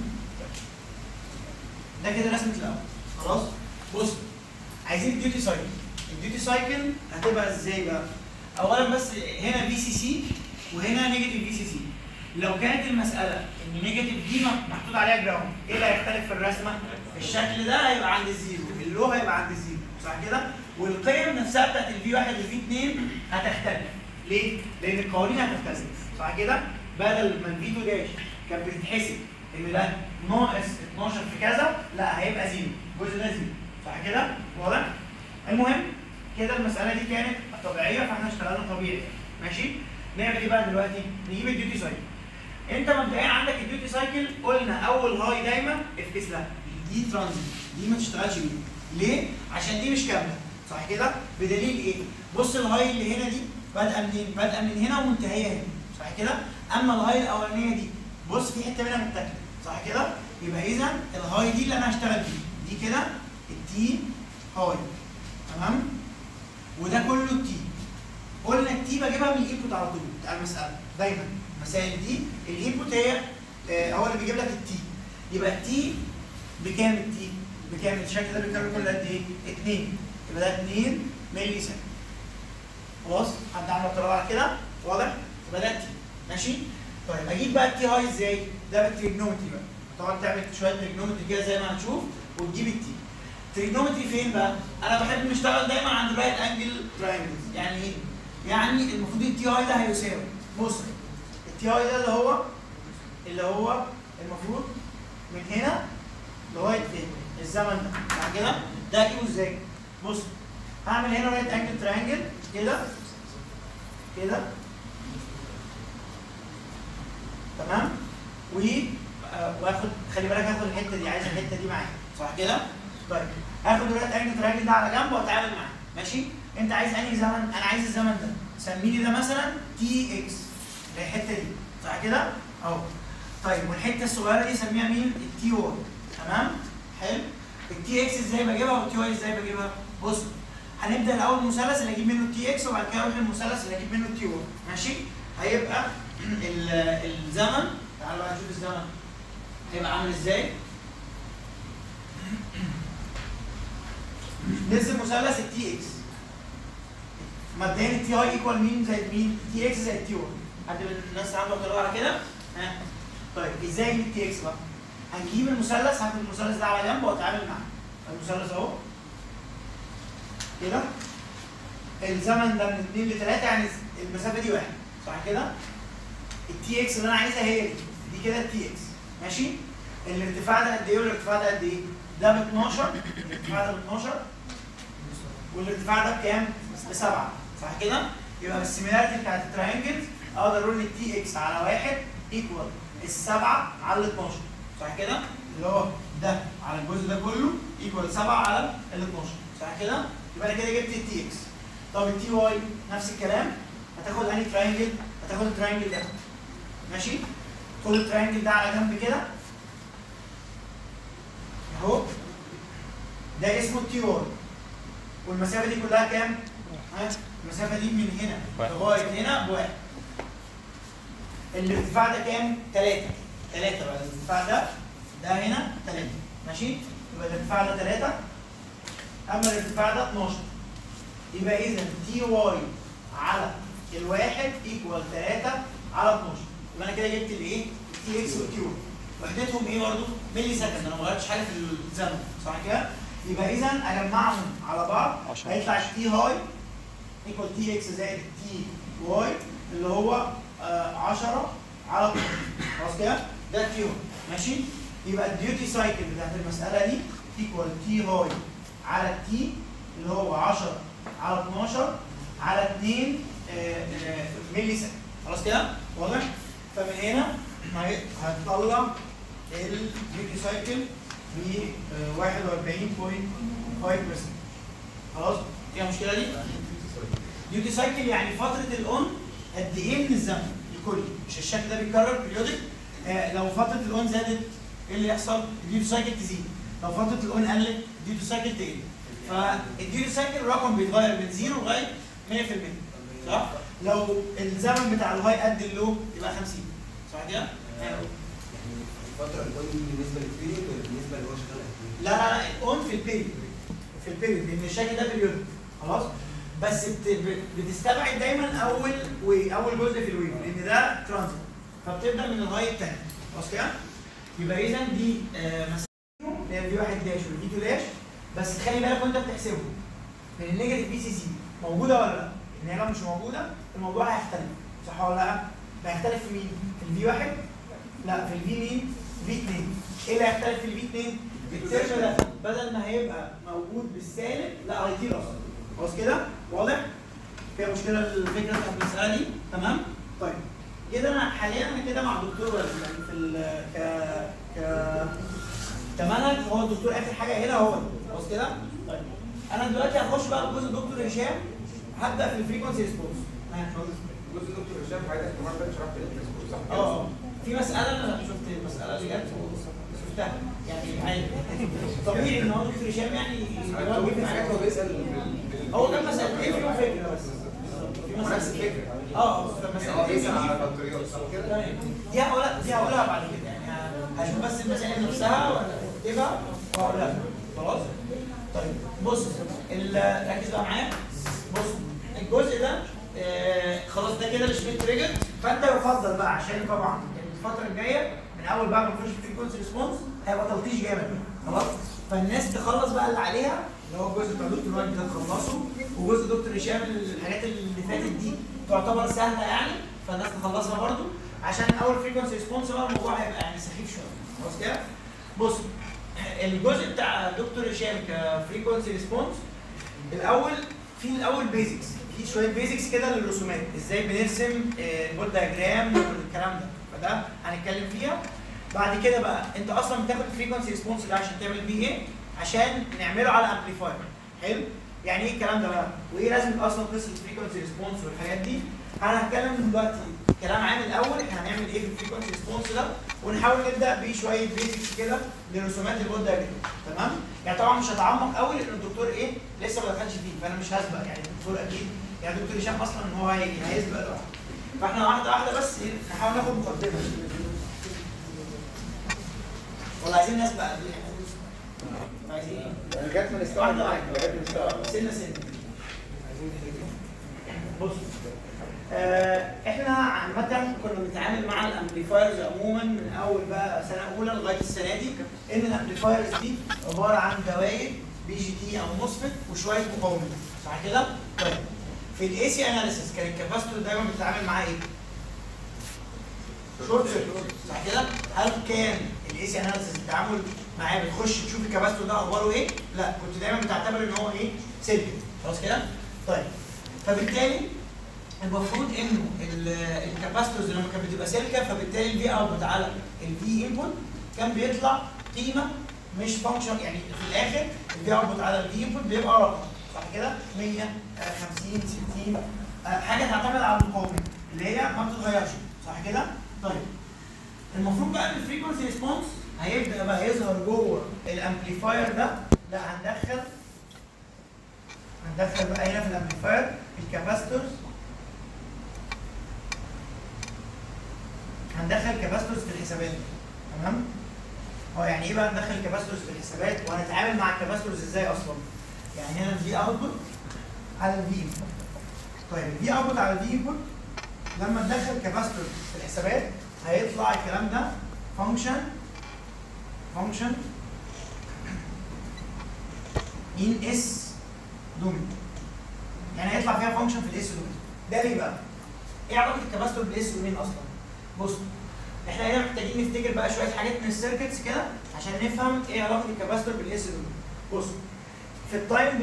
ده كده رسمه الاوتبوت خلاص؟ بص عايزين الديوتي سايكل الديوتي سايكل هتبقى ازاي بقى؟ اولا بس هنا في سي سي وهنا نيجاتيف في سي سي لو كانت المساله ان نيجاتيف دي محطوط عليها جراوند ايه اللي هيختلف في الرسمه؟ الشكل ده هيبقى عند الزيرو اللو هيبقى عند الزيرو صح كده؟ والقيم نفسها بتاعت الفي 1 والفي 2 هتختلف ليه؟ لان القوانين هتختلف صح كده؟ بدل ما الفي 2 داش كانت بتتحسب ان ده ناقص 12 في كذا لا هيبقى زيرو الجزء ده زيرو صح كده؟ واضح؟ المهم كده المساله دي كانت طبيعيه فاحنا اشتغلنا طبيعي ماشي؟ نعمل ايه بقى دلوقتي؟ نجيب الديوتي سايكل انت مبدئيا عندك الديوتي سايكل قلنا اول هاي دايما افكس لها دي ترانزيت دي ما تشتغلش بيها ليه؟ عشان دي مش كامله صح كده؟ بدليل ايه؟ بص الهاي اللي هنا دي بادئه منين؟ بادئه من هنا ومنتهيه هنا صح كده؟ اما الهاي الاولانيه دي بص في حته منها متاكله صح كده؟ يبقى اذا الهاي دي اللي انا هشتغل بيه دي كده التي هاي تمام؟ وده كله التي قلنا التي بجيبها من الانبوت على طول بتاع المساله دايما المسائل دي الانبوت هي هو اللي بيجيب لك التي يبقى التي بكام التي؟ بكام الشكل ده بيكمل كل قد ايه؟ 2 يبقى ده 2 مللي سكند خلاص؟ حد عمل اعتراض على كده؟ واضح؟ يبقى ده التي ماشي؟ طيب اجيب بقى التي هاي ازاي؟ ده بالتريجنومتري بقى طبعا تعمل شويه تريجنومتري كده زي ما هنشوف وتجيب التي تريجنومتري فين بقى؟ انا بحب نشتغل دايما عند الرايت انجل تراينجلز يعني ايه؟ يعني المفروض التي هاي ده هيساوي بص التي هاي ده اللي هو المفروض من هنا لغايه فين؟ الزمن ده صح كده؟ ده اجيبه ازاي؟ بص هعمل هنا رايت انجل تراينجل كده كده تمام؟ واخد خلي بالك هاخد الحته دي عايز الحته دي معايا صح كده؟ طيب هاخد الرايت انجل تراينجل ده على جنب واتعامل معاه ماشي؟ انت عايز انهي زمن؟ انا عايز الزمن ده سمي لي ده مثلا تي اكس اللي هي الحته دي صح كده؟ اهو طيب والحته الصغيره دي سميها مين؟ التي واي تمام؟ حلو؟ التي اكس ازاي بجيبها والتي واي ازاي بجيبها؟ بص هنبدا الاول المثلث اللي اجيب منه التي اكس وبعد كده اروح للمثلث اللي اجيب منه التي واي ماشي؟ هيبقى الزمن تعالوا بقى نشوف الزمن هيبقى عامل ازاي؟ نرسم مثلث التي اكس مبدئيا التي اي ايكوال مين زائد مين؟ تي اكس زائد تي 1. حد من الناس عنده اعتراض على كده؟ ها؟ طيب ازاي نجيب تي اكس بقى؟ هنجيب المثلث، هاخد المثلث ده على جنب واتعامل معاه. المثلث اهو كده، الزمن ده من 2 ل 3 يعني المسافه دي 1 صح كده؟ التي اكس اللي انا عايزها هي دي كده التي اكس ماشي؟ الارتفاع ده قد ايه والارتفاع ده قد ايه؟ ده ب 12، الارتفاع ده ب 12 والارتفاع ده بكام؟ ب 7 صح كده؟ يبقى بالسيميلاريتي بتاعت التراينجلز اقدر اقول ان التي اكس على 1 ايكوال السبعه على ال 12 صح كده؟ اللي هو ده على الجزء ده كله ايكوال 7 على ال 12 صح كده؟ يبقى انا كده جبت التي اكس. طب التي واي نفس الكلام، هتاخد انهي تراينجل؟ هتاخد التراينجل ده ماشي؟ خد التراينجل ده على جنب كده اهو، ده اسمه التي واي والمسافه دي كلها كام؟ المسافه دي من هنا لغايه هنا بواحد. الارتفاع ده كام؟ 3 بقى الارتفاع ده هنا 3 ماشي؟ يبقى الارتفاع ده 3 اما الارتفاع ده 12. يبقى اذا تي واي على الواحد ايكوال 3 على 12. يبقى انا كده جبت الايه؟ التي اكس والتي واي. وحدتهم ايه برضه؟ ملي سكند، انا ما غيرتش حاجه في الزمن صح كده؟ يبقى اذا اجمعهم على بعض هيطلع التي هاي ايكوال تي اكس زائد تي واي اللي هو 10 على 12 خلاص كده؟ ده التي هاي ماشي؟ يبقى الديوتي سايكل بتاعت المساله دي ايكوال تي هاي على التي اللي هو 10 على 12 على 2 ملي سكند خلاص كده؟ واضح؟ فمن هنا هتطلع الديوتي سايكل ب 41.5%. خلاص؟ فيها مشكله دي؟ ديوتي سايكل يعني فتره الاون قد ايه من الزمن الكلي، مش الشكل ده بيتكرر بريودك. لو فتره الاون زادت ايه اللي يحصل؟ الديوتي سايكل تزيد. لو فتره الاون قلت الديوتي سايكل تقل. فالديوتي سايكل الرقم بيتغير من 0 لغايه 100% صح؟ لو الزمن بتاع الهاي قد اللو يبقى 50 صح كده؟ يعني الفترة الأون دي بالنسبة للبيريود ولا بالنسبة اللي هو شغال؟ لا الأون في البيريود لأن الشكل ده بيريود خلاص؟ بس بتستبعد دايما أول جزء في الويف لأن ده ترانزيت فبتبدأ من الهاي الثاني خلاص كده؟ يبقى إذا دي مسألة اللي هي في 1 داش والفي 2 داش بس خلي بالك وأنت بتحسبه من النيجاتيف بي سي سي موجودة ولا لا؟ إن هي لو مش موجودة الموضوع هيختلف صح ولا لا؟ هيختلف في مين؟ في الفي 1 لا في الفي مين؟ في 2. ايه اللي هيختلف في الفي 2؟ الترم ده بدل ما هيبقى موجود بالسالب لا هيطير اصلا. خلاص كده؟ واضح؟ فيها مشكله الفكره بتاعت المساله دي؟ تمام؟ طيب كده انا حاليا كده مع الدكتور يعني في كمنهج هو الدكتور اخر حاجه هنا هو خلاص كده؟ طيب انا دلوقتي هخش بقى في جزء الدكتور هشام هبدا في الفريكونسي ريسبونس. جزء دكتور هشام حضرتك كمان بقى شرحت الريسبونس صح؟ في مسألة أنا شفت المسألة اللي جت شفتها يعني عادي طبيعي إن هو دكتور هشام يعني يجاوب في حاجات هو بيسأل هو كان مسألتين فيهم فكرة بس في نفس الفكرة مسألتين بيسأل على بطاريات صح كده؟ دي هقولها بعد كده يعني هشوف بس المسائل نفسها ولا اكتبها وهقولها خلاص؟ طيب بص ركز بقى معايا بص الجزء ده خلاص ده كده الشميت تريجر فانت يفضل بقى عشان طبعا الفتره الجايه من اول بقى ما نخش في الفريكونسي ريسبونس هيبقى تلطيش جامد خلاص فالناس تخلص بقى اللي عليها اللي هو الجزء بتاع دكتور وائل ده تخلصه وجزء دكتور هشام الحاجات اللي فاتت دي تعتبر سهله يعني فالناس تخلصها برده عشان اول فريكونسي ريسبونس بقى الموضوع هيبقى يعني سخيف شويه خلاص كده بص الجزء بتاع دكتور هشام كفريكونسي ريسبونس الاول بيزكس في شويه بيزكس كده للرسومات ازاي بنرسم البول دايجرام والكلام ده فده هنتكلم فيها بعد كده بقى انت اصلا بتاخد الفريكونسي ريسبونس ده عشان تعمل بيه ايه عشان نعمله على امبليفاير حلو يعني ايه الكلام ده بقى وايه لازم اصلا قصه الفريكونسي ريسبونس والحاجات دي انا هتكلم دلوقتي كلام عام الاول احنا هنعمل ايه في الفريكونسي ريسبونس ده ونحاول نبدا بشويه بيزكس كده لرسومات البول دايجرام تمام يعني طبعا مش هتعمق قوي لان الدكتور ايه لسه ما دخلش فيه فانا مش هسبق يعني الدكتور اكيد يعني الدكتور هشام اصلا ان هو هيسبق لوحده فاحنا واحده بس نحاول ناخد مقدمه ولا عايزين نسبق قبل عايزين ايه؟ لغايه ما نستوعب معاك لغايه ما نستوعب سنه بصوا احنا عامة كنا بنتعامل مع الامبليفايرز عموما من اول بقى سنة اولى لغاية السنة دي ان الامبليفايرز دي عبارة عن دوائر بي جي تي او موسفيت وشوية مقاومات صح كده؟ طيب في الاي سي اناليسيس كان الكاباستور دايما بتتعامل معاه ايه؟ شورت سيركت صح كده؟ هل كان الاي سي اناليسيس التعامل معاه بتخش تشوف الكاباستور ده اخباره ايه؟ لا كنت دايما بتعتبر ان هو ايه؟ سلك خلاص كده؟ طيب فبالتالي المفروض انه الكاباستورز لما كانت بتبقى سلكه فبالتالي الفي اوتبوت على الفي انبوت كان بيطلع قيمه مش فانكشن، يعني في الاخر الفي اوتبوت على الفي انبوت بيبقى رقم صح كده؟ 100 50 60 حاجه تعتمد على المقاومه اللي هي ما بتتغيرش صح كده؟ طيب المفروض بقى ان الفريكونسي ريسبونس هيبدا بقى يظهر جوه الامبليفاير ده. لا هندخل بقى هنا في الامبليفاير الكاباستورز، هندخل كاباستورز في الحسابات تمام؟ يعني ايه بقى ندخل كاباستورز في الحسابات وهنتعامل مع الكاباستورز ازاي اصلا؟ يعني هنا الفي اوتبوت على الفي انبوت. طيب الفي اوتبوت على الفي انبوت لما ندخل كاباستورز في الحسابات هيطلع الكلام ده فانكشن ان اس دومين، يعني هيطلع فيها فانكشن في الاس دومين. ده ليه بقى؟ ايه علاقه الكاباستور بالاس دومين اصلا؟ بصوا احنا هنا محتاجين نفتكر بقى شويه حاجات من السيركتس كده عشان نفهم ايه علاقه الكاباستور بالاس دومين. بصوا في التايم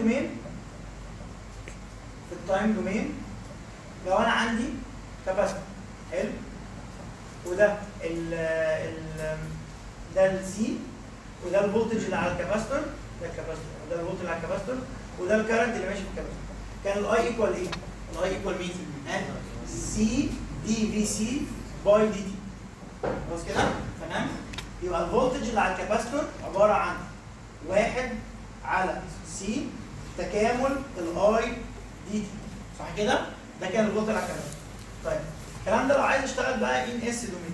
دومين لو انا عندي كاباستور حلو وده ده السي وده الفولتج اللي على الكاباستور، ده الكاباستور وده الفولتج اللي على الكاباستور وده الكرنت اللي ماشي في الكاباستور. كان الاي ايكوال ايه؟ الاي ايكوال مين؟ سي دي في سي باي دي تي. خلاص كده؟ تمام؟ يبقى الفولتج اللي على الكاباستور عباره عن 1 على سي تكامل الاي دي تي صح كده؟ ده كان الفولتج على الكاباستور. طيب الكلام ده لو عايز اشتغل بقى ان اس دومين،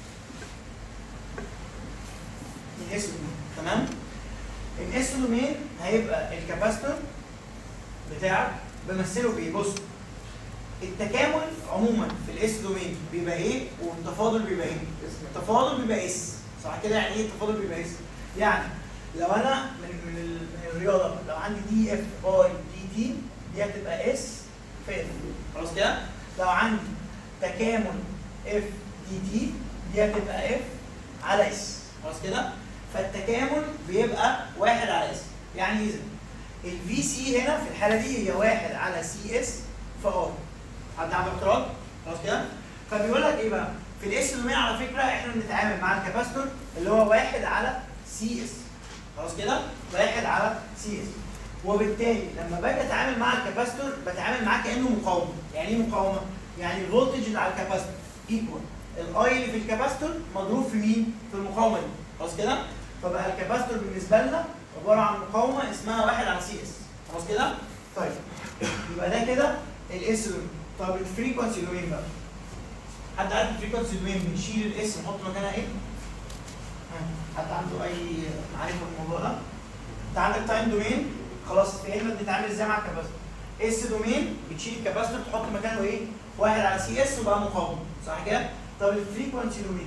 ان اس دومين تمام؟ ان اس دومين هيبقى الكاباستور بتاعك بمثله بايه؟ بص التكامل عموما في الاس دومين بيبقى ايه والتفاضل بيبقى ايه؟ التفاضل بيبقى اس صح كده؟ يعني ايه التفاضل بيبقى اس؟ يعني لو انا من الرياضه لو عندي دي اف باي دي تي دي هتبقى اس في اف خلاص كده؟ لو عندي تكامل اف دي تي دي هتبقى اف على اس خلاص كده؟ فالتكامل بيبقى 1 على اس، يعني اذا الفي سي هنا في الحاله دي هي 1 على سي اس في اي. حد عنده اعتراض؟ خلاص كده؟ فبيقول لك ايه بقى؟ في الاس دومين على فكره احنا بنتعامل مع الكاباستور اللي هو 1 على سي اس خلاص كده؟ 1 على سي اس، وبالتالي لما باجي اتعامل مع الكاباستور بتعامل معاه كانه مقاومه. يعني ايه مقاومه؟ يعني الفولتج اللي على الكاباستور ايكوال الاي اللي في الكاباستور مضروب في مين؟ في المقاومه دي خلاص كده؟ فبقى الكاباستور بالنسبه لنا عباره عن مقاومه اسمها 1 على سي اس خلاص كده؟ طيب يبقى ده كده الاس دومين. طب الفريكونسي دومين بقى، حد عارف الفريكونسي دومين بنشيل الاس نحط مكانها ايه؟ حد عنده اي معرفه بالموضوع ده؟ انت عندك تايم دومين خلاص فهمنا بنتعامل ازاي مع الكاباستور. اس دومين بتشيل الكاباستور تحط مكانه ايه؟ 1 على سي اس وبقى مقاومه صح كده؟ طب الفريكونسي دومين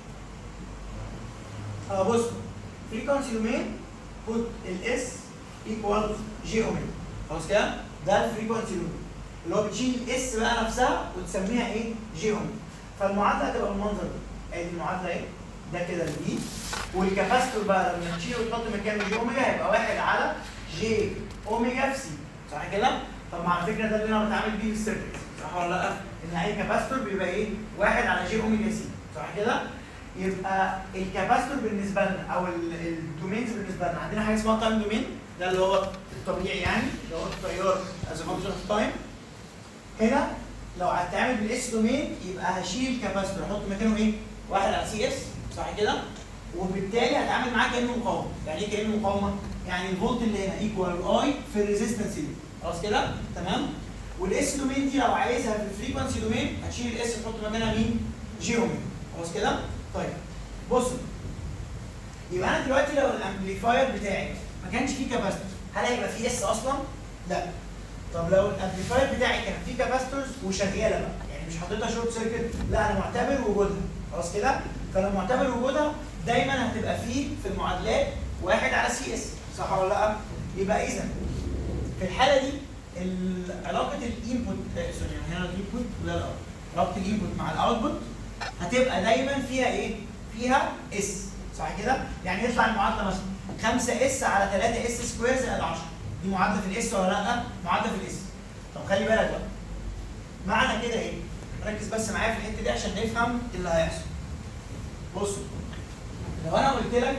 بص فريكونسي دومين put الاس ايكوال جي اوميجا خلاص كده؟ ده الفريكونسي دومين اللي هو بتشيل الاس بقى نفسها وتسميها ايه؟ جي اوميجا. فالمعادله هتبقى بالمنظر ده، ادي المعادله ايه؟ ده كده البي، والكاباستور بقى لما تشيله وتحط مكانه جي اوميجا هيبقى 1 على جي اوميجا في سي صح كده؟ طب على فكره ده اللي انا بتعامل بيه في السيركت صح ولا لا؟ ان اي كاباستور بيبقى ايه؟ 1 على جي اوميجا سي صح كده؟ يبقى الكاباستور بالنسبه لنا او الدومينز بالنسبه لنا عندنا حاجه اسمها تايم دومين، ده اللي هو الطبيعي يعني اللي هو التيار از فانكشن اوف تايم. هنا لو هتعمل بالاس دومين يبقى هشيل الكاباستور احط مكانه ايه؟ 1 على سي اس صح كده؟ وبالتالي هتعامل معاه كانه مقاومه. يعني ايه كانه مقاومه؟ يعني الفولت اللي هنا ايكوال اي في الريزستنس دي خلاص كده؟ تمام؟ والاس دومين دي لو عايزها في الفريكونسي دومين هتشيل الاس تحط مكانها مين؟ جي اوميجا خلاص كده؟ طيب بصوا يبقى انا دلوقتي لو الامبليفاير بتاعي ما كانش فيه كاباستور هل هيبقى فيه اس اصلا؟ لا. طب لو الامبليفاير بتاعي كان فيه كاباستورز وشغاله بقى، يعني مش حاططها شورت سيركت، لا انا معتبر وجودها، خلاص كده؟ فلو معتبر وجودها دايما هتبقى فيه في المعادلات 1 على سي اس، صح ولا لا؟ يبقى اذا في الحاله دي علاقه الانبوت سوري هنا الانبوت ولا الاوتبوت، علاقه الانبوت مع الاوتبوت هتبقى دايما فيها ايه؟ فيها اس، صح كده؟ يعني يطلع المعادله مثلا 5 اس على 3 اس سكوير زائد 10، دي معادله في الاس ولا لا؟ معادله في الاس. طب خلي بالك بقى، معنى كده ايه؟ ركز بس معايا في الحته دي عشان نفهم اللي هيحصل. بصوا لو انا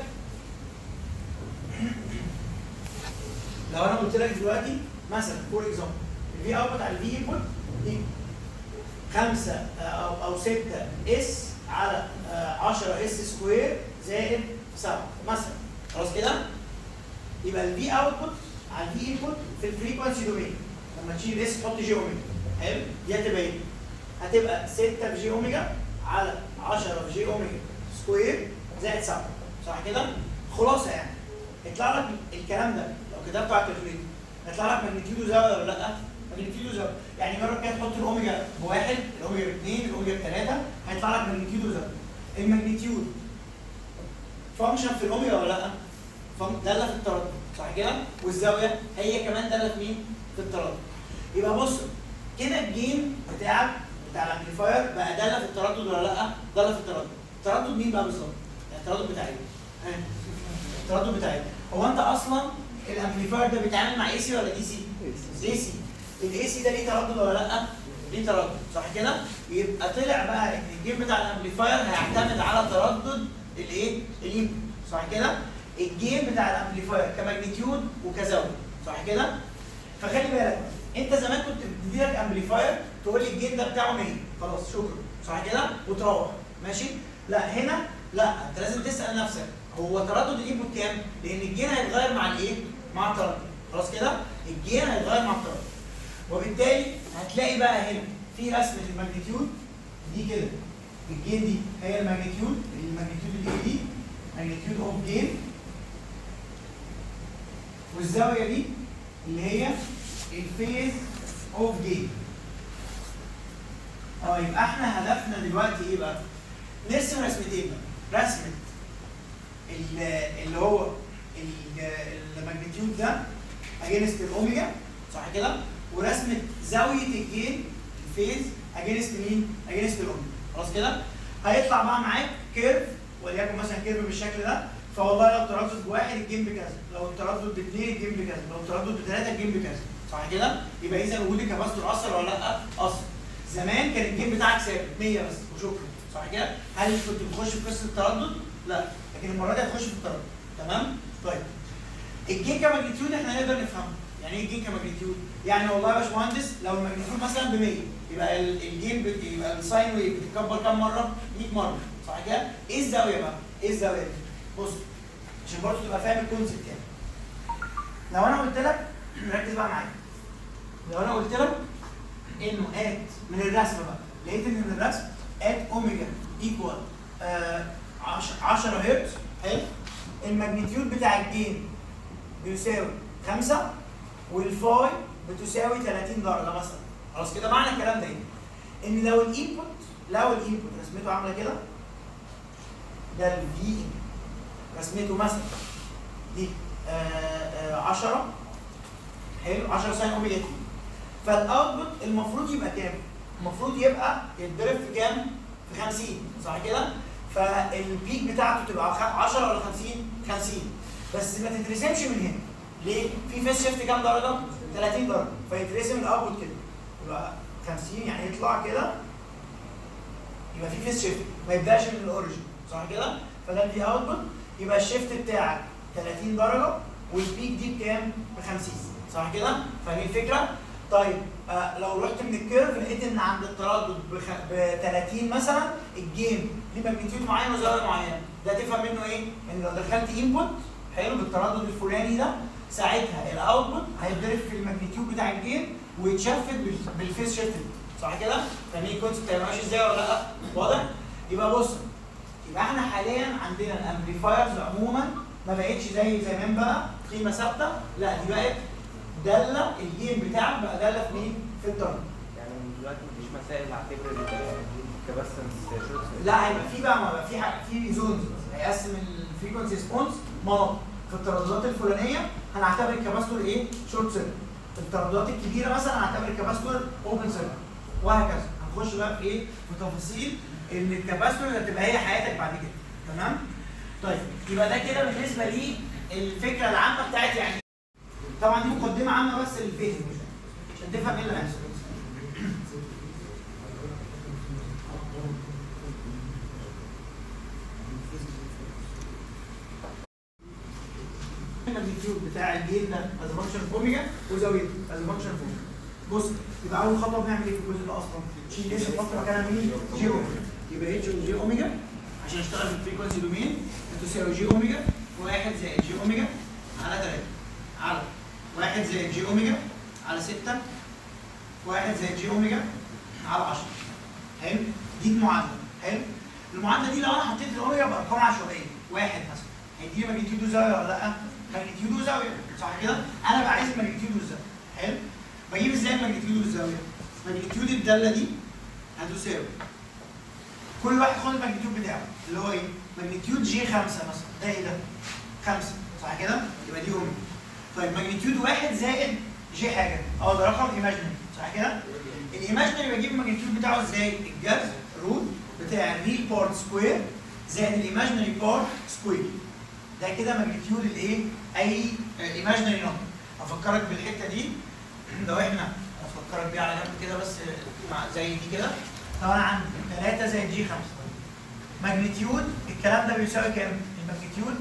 قلت لك دلوقتي مثلا فور اكزامبل الفي اوتبوت على الفي انبوت دي 5 او 6 اس على 10 اس سكوير زائد 7 مثلا، خلاص كده؟ يبقى الفي اوتبوت على الفي انبوت في الفريكونسي دومين لما تشيل اس تحط جي اوميجا، حلو؟ دي هتبقى ايه؟ هتبقى 6 في جي اوميجا على 10 في جي اوميجا سكوير زائد 7، صح كده؟ خلاصه يعني يطلع لك الكلام ده لو كتبته على الكالكوليتر هيطلع لك ماجنتيودو زاويه ولا لا؟ ماجنتيودو زاويه، يعني مره كده تحط الاوميجا بواحد، الاوميجا باثنين، الاوميجا بثلاثه، هيطلع لك ماجنتيودو زاويه. الماجنتيود فانكشن في الاوميجا ولا لا؟ داله في التردد، صح كده؟ والزاويه هي كمان داله في مين؟ في التردد. يبقى بص كده الجين بتاع الامبليفاير بقى داله في التردد ولا لا؟ داله في التردد. التردد مين بقى بالظبط؟ يعني التردد بتاع ايه؟ التردد بتاع ايه؟ هو انت اصلا الامبليفاير ده بيتعامل مع اي سي ولا دي سي؟ اي سي. الاي سي ده ليه تردد ولا لا؟ ليه تردد، صح كده؟ يبقى طلع بقى ان الجين بتاع الامبليفاير هيعتمد على تردد الايه؟ الانبوت، صح كده؟ الجين بتاع الامبليفاير كماجنتيود وكزاويه، صح كده؟ فخلي بالك انت زمان كنت بتدي لك امبليفاير تقول لي الجين ده بتاعه 100 خلاص شكرا، صح كده؟ وتروح ماشي؟ لا هنا لا، انت لازم تسال نفسك هو تردد الانبوت كام؟ لان الجين هيتغير مع الايه؟ مع التردد، خلاص كده؟ الجين هيتغير مع التردد. وبالتالي هتلاقي بقى هنا في رسمه الماجنتيود دي كده، الجين دي هي الماجنتيود اللي دي ماجنتيود اوف جين، والزاويه دي اللي هي الفيز اوف جين. يبقى احنا هدفنا دلوقتي ايه بقى؟ نرسم رسمتين بقى، رسمه اللي هو الماجنتيود ده اجينست الاوميجا، صح كده؟ ورسمه زاويه الجين الفيز اجينست مين؟ اجينست الاوميجا، خلاص كده؟ هيطلع بقى معاك كيرف وليكن مثلا كيرف بالشكل ده، فوالله لو التردد بواحد الجين بكذا، لو التردد باثنين الجين بكذا، لو التردد بثلاثه الجين بكذا، صح كده؟ يبقى اذا وجود الكاباستور اثر ولا لا؟ اثر. زمان كان الجين بتاعك ثابت 100 بس وشكرا، صح كده؟ هل كنت بتخش في قصه التردد؟ لا، لكن المره دي هتخش في التردد، تمام؟ طيب الجين كماجنتيود احنا نقدر نفهمه، يعني ايه الجين كماجنتيود؟ يعني والله يا باشمهندس لو الماجنتيود مثلا ب 100 يبقى الجين يبقى الساين ويف بتتكبر كام مره؟ 100 مره، صح كده؟ ايه الزاويه بقى؟ ايه الزاويه دي؟ بص عشان برضه تبقى فاهم الكونسيبت يعني. لو انا قلت لك ركز بقى معايا. لو انا قلت لك انه ات من الرسم بقى، لقيت ان من الرسم ات اوميجا ايكوال 10 هرتز، حلو؟ الماجنتيود بتاع الجين بيساوي 5 والفاي بتساوي 30 درجه مثلا، خلاص كده؟ معنى الكلام ده ايه؟ ان لو الانبوت رسمته عامله كده، ده الفي رسمته مثلا دي 10 حلو، 10 ساين اوميجا تي، فالاوتبوت المفروض يبقى كام؟ المفروض يبقى يتضرب في كام؟ في 50، صح كده؟ فالبيك بتاعته تبقى 10 ولا 50؟ 50 بس ما تترسمش من هنا، ليه؟ في فيس شيفت كام درجه؟ 30 درجه، فيترسم الاوتبوت كده يبقى 50، يعني يطلع كده يبقى في فيس شيفت ما يبداش من الاوريجن، صح كده؟ فده الفي اوتبوت، يبقى الشيفت بتاعك 30 درجه والبيك دي بكام؟ ب 50، صح كده؟ فاهمين الفكره؟ طيب لو رحت من الكيرف لقيت ان عند التردد ب 30 مثلا الجين ليه ماجنتيود معين وزاويه معينه، ده تفهم منه ايه؟ ان لو دخلت انبوت حلو بالتردد الفلاني ده ساعتها الاوتبوت هيتضرب في الماجنتيود بتاع الجين ويتشفت بالفيس شيفت، صح كده؟ فاهمين الكونسيبت هيبقى ماشي ازاي ولا لا؟ واضح؟ يبقى بص، يبقى احنا حاليا عندنا الامبليفايرز عموما ما بقتش زي زمان بقى قيمه ثابته، لا دي بقت داله الجين بتاعك بقى داله في مين؟ في التارجت. يعني من دلوقتي مفيش مسائل هعتبر الكباستنس شورت. لا هيبقى في بقى في زونز، هيقسم الفريكونسي ريسبونس مناطق. في الترددات الفلانيه هنعتبر الكباستور ايه؟ شورت سيركت. في الترددات الكبيره مثلا هنعتبر الكباستور اوبن سيركت، وهكذا. هنخش بقى في ايه؟ في تفاصيل ان الكباستور هتبقى هي حياتك بعد كده. تمام؟ طيب يبقى ده كده بالنسبه لي الفكره العامه بتاعت يعني. طبعا دي مقدمه عامه بس للفهم عشان تفهم ايه اللي هيحصل. الماجنتيود بتاع الجين ده از فانكشن اوف اوميجا وزاويته از فانكشن اوف اوميجا. بص يبقى اول خطوه بنعمل ايه في الجزء ده اصلا؟ تشيل اس نحط مكانها مين؟ جي اوميجا. يبقى اتش جي اوميجا عشان اشتغل في الفريكونسي دومين هتساوي جي اوميجا 1 زائد جي اوميجا على 3 على 1 زائد جي اوميجا على 6 1 زائد جي اوميجا على 10. حلو؟ دي المعادله. حلو؟ المعادله دي لو انا حطيت الاوميجا بارقام عشوائيه، واحد مثلا هيديني ماجنتيود وزاويه ولا لا؟ ماجنتيود وزاويه، صح كده؟ انا بقى عايز الماجنتيود والزاويه. حلو؟ بجيب ازاي الماجنتيود والزاويه؟ ماجنتيود الداله دي هتساوي كل واحد خد الماجنتيود بتاعه اللي هو ايه؟ ماجنتيود جي 5 مثلا، ده ايه ده؟ 5 صح كده؟ يبقى دي اوميجا. طيب ماجنتيود 1 زائد جي حاجه، ده رقم ايماجينري صح كده؟ الايماجينري بجيب الماجنتيود بتاعه ازاي؟ الجذر روت بتاع الريل بارت سكوير زائد الايماجينري بارت سكوير. ده كده ماجنتيود الايه؟ اي ايماجينري نمبر. افكرك بالحته دي لو احنا افكرك بيها على جنب كده بس زي دي كده. طب انا عندي 3 زائد جي 5 ماجنتيود الكلام ده بيساوي كام؟ الماجنتيود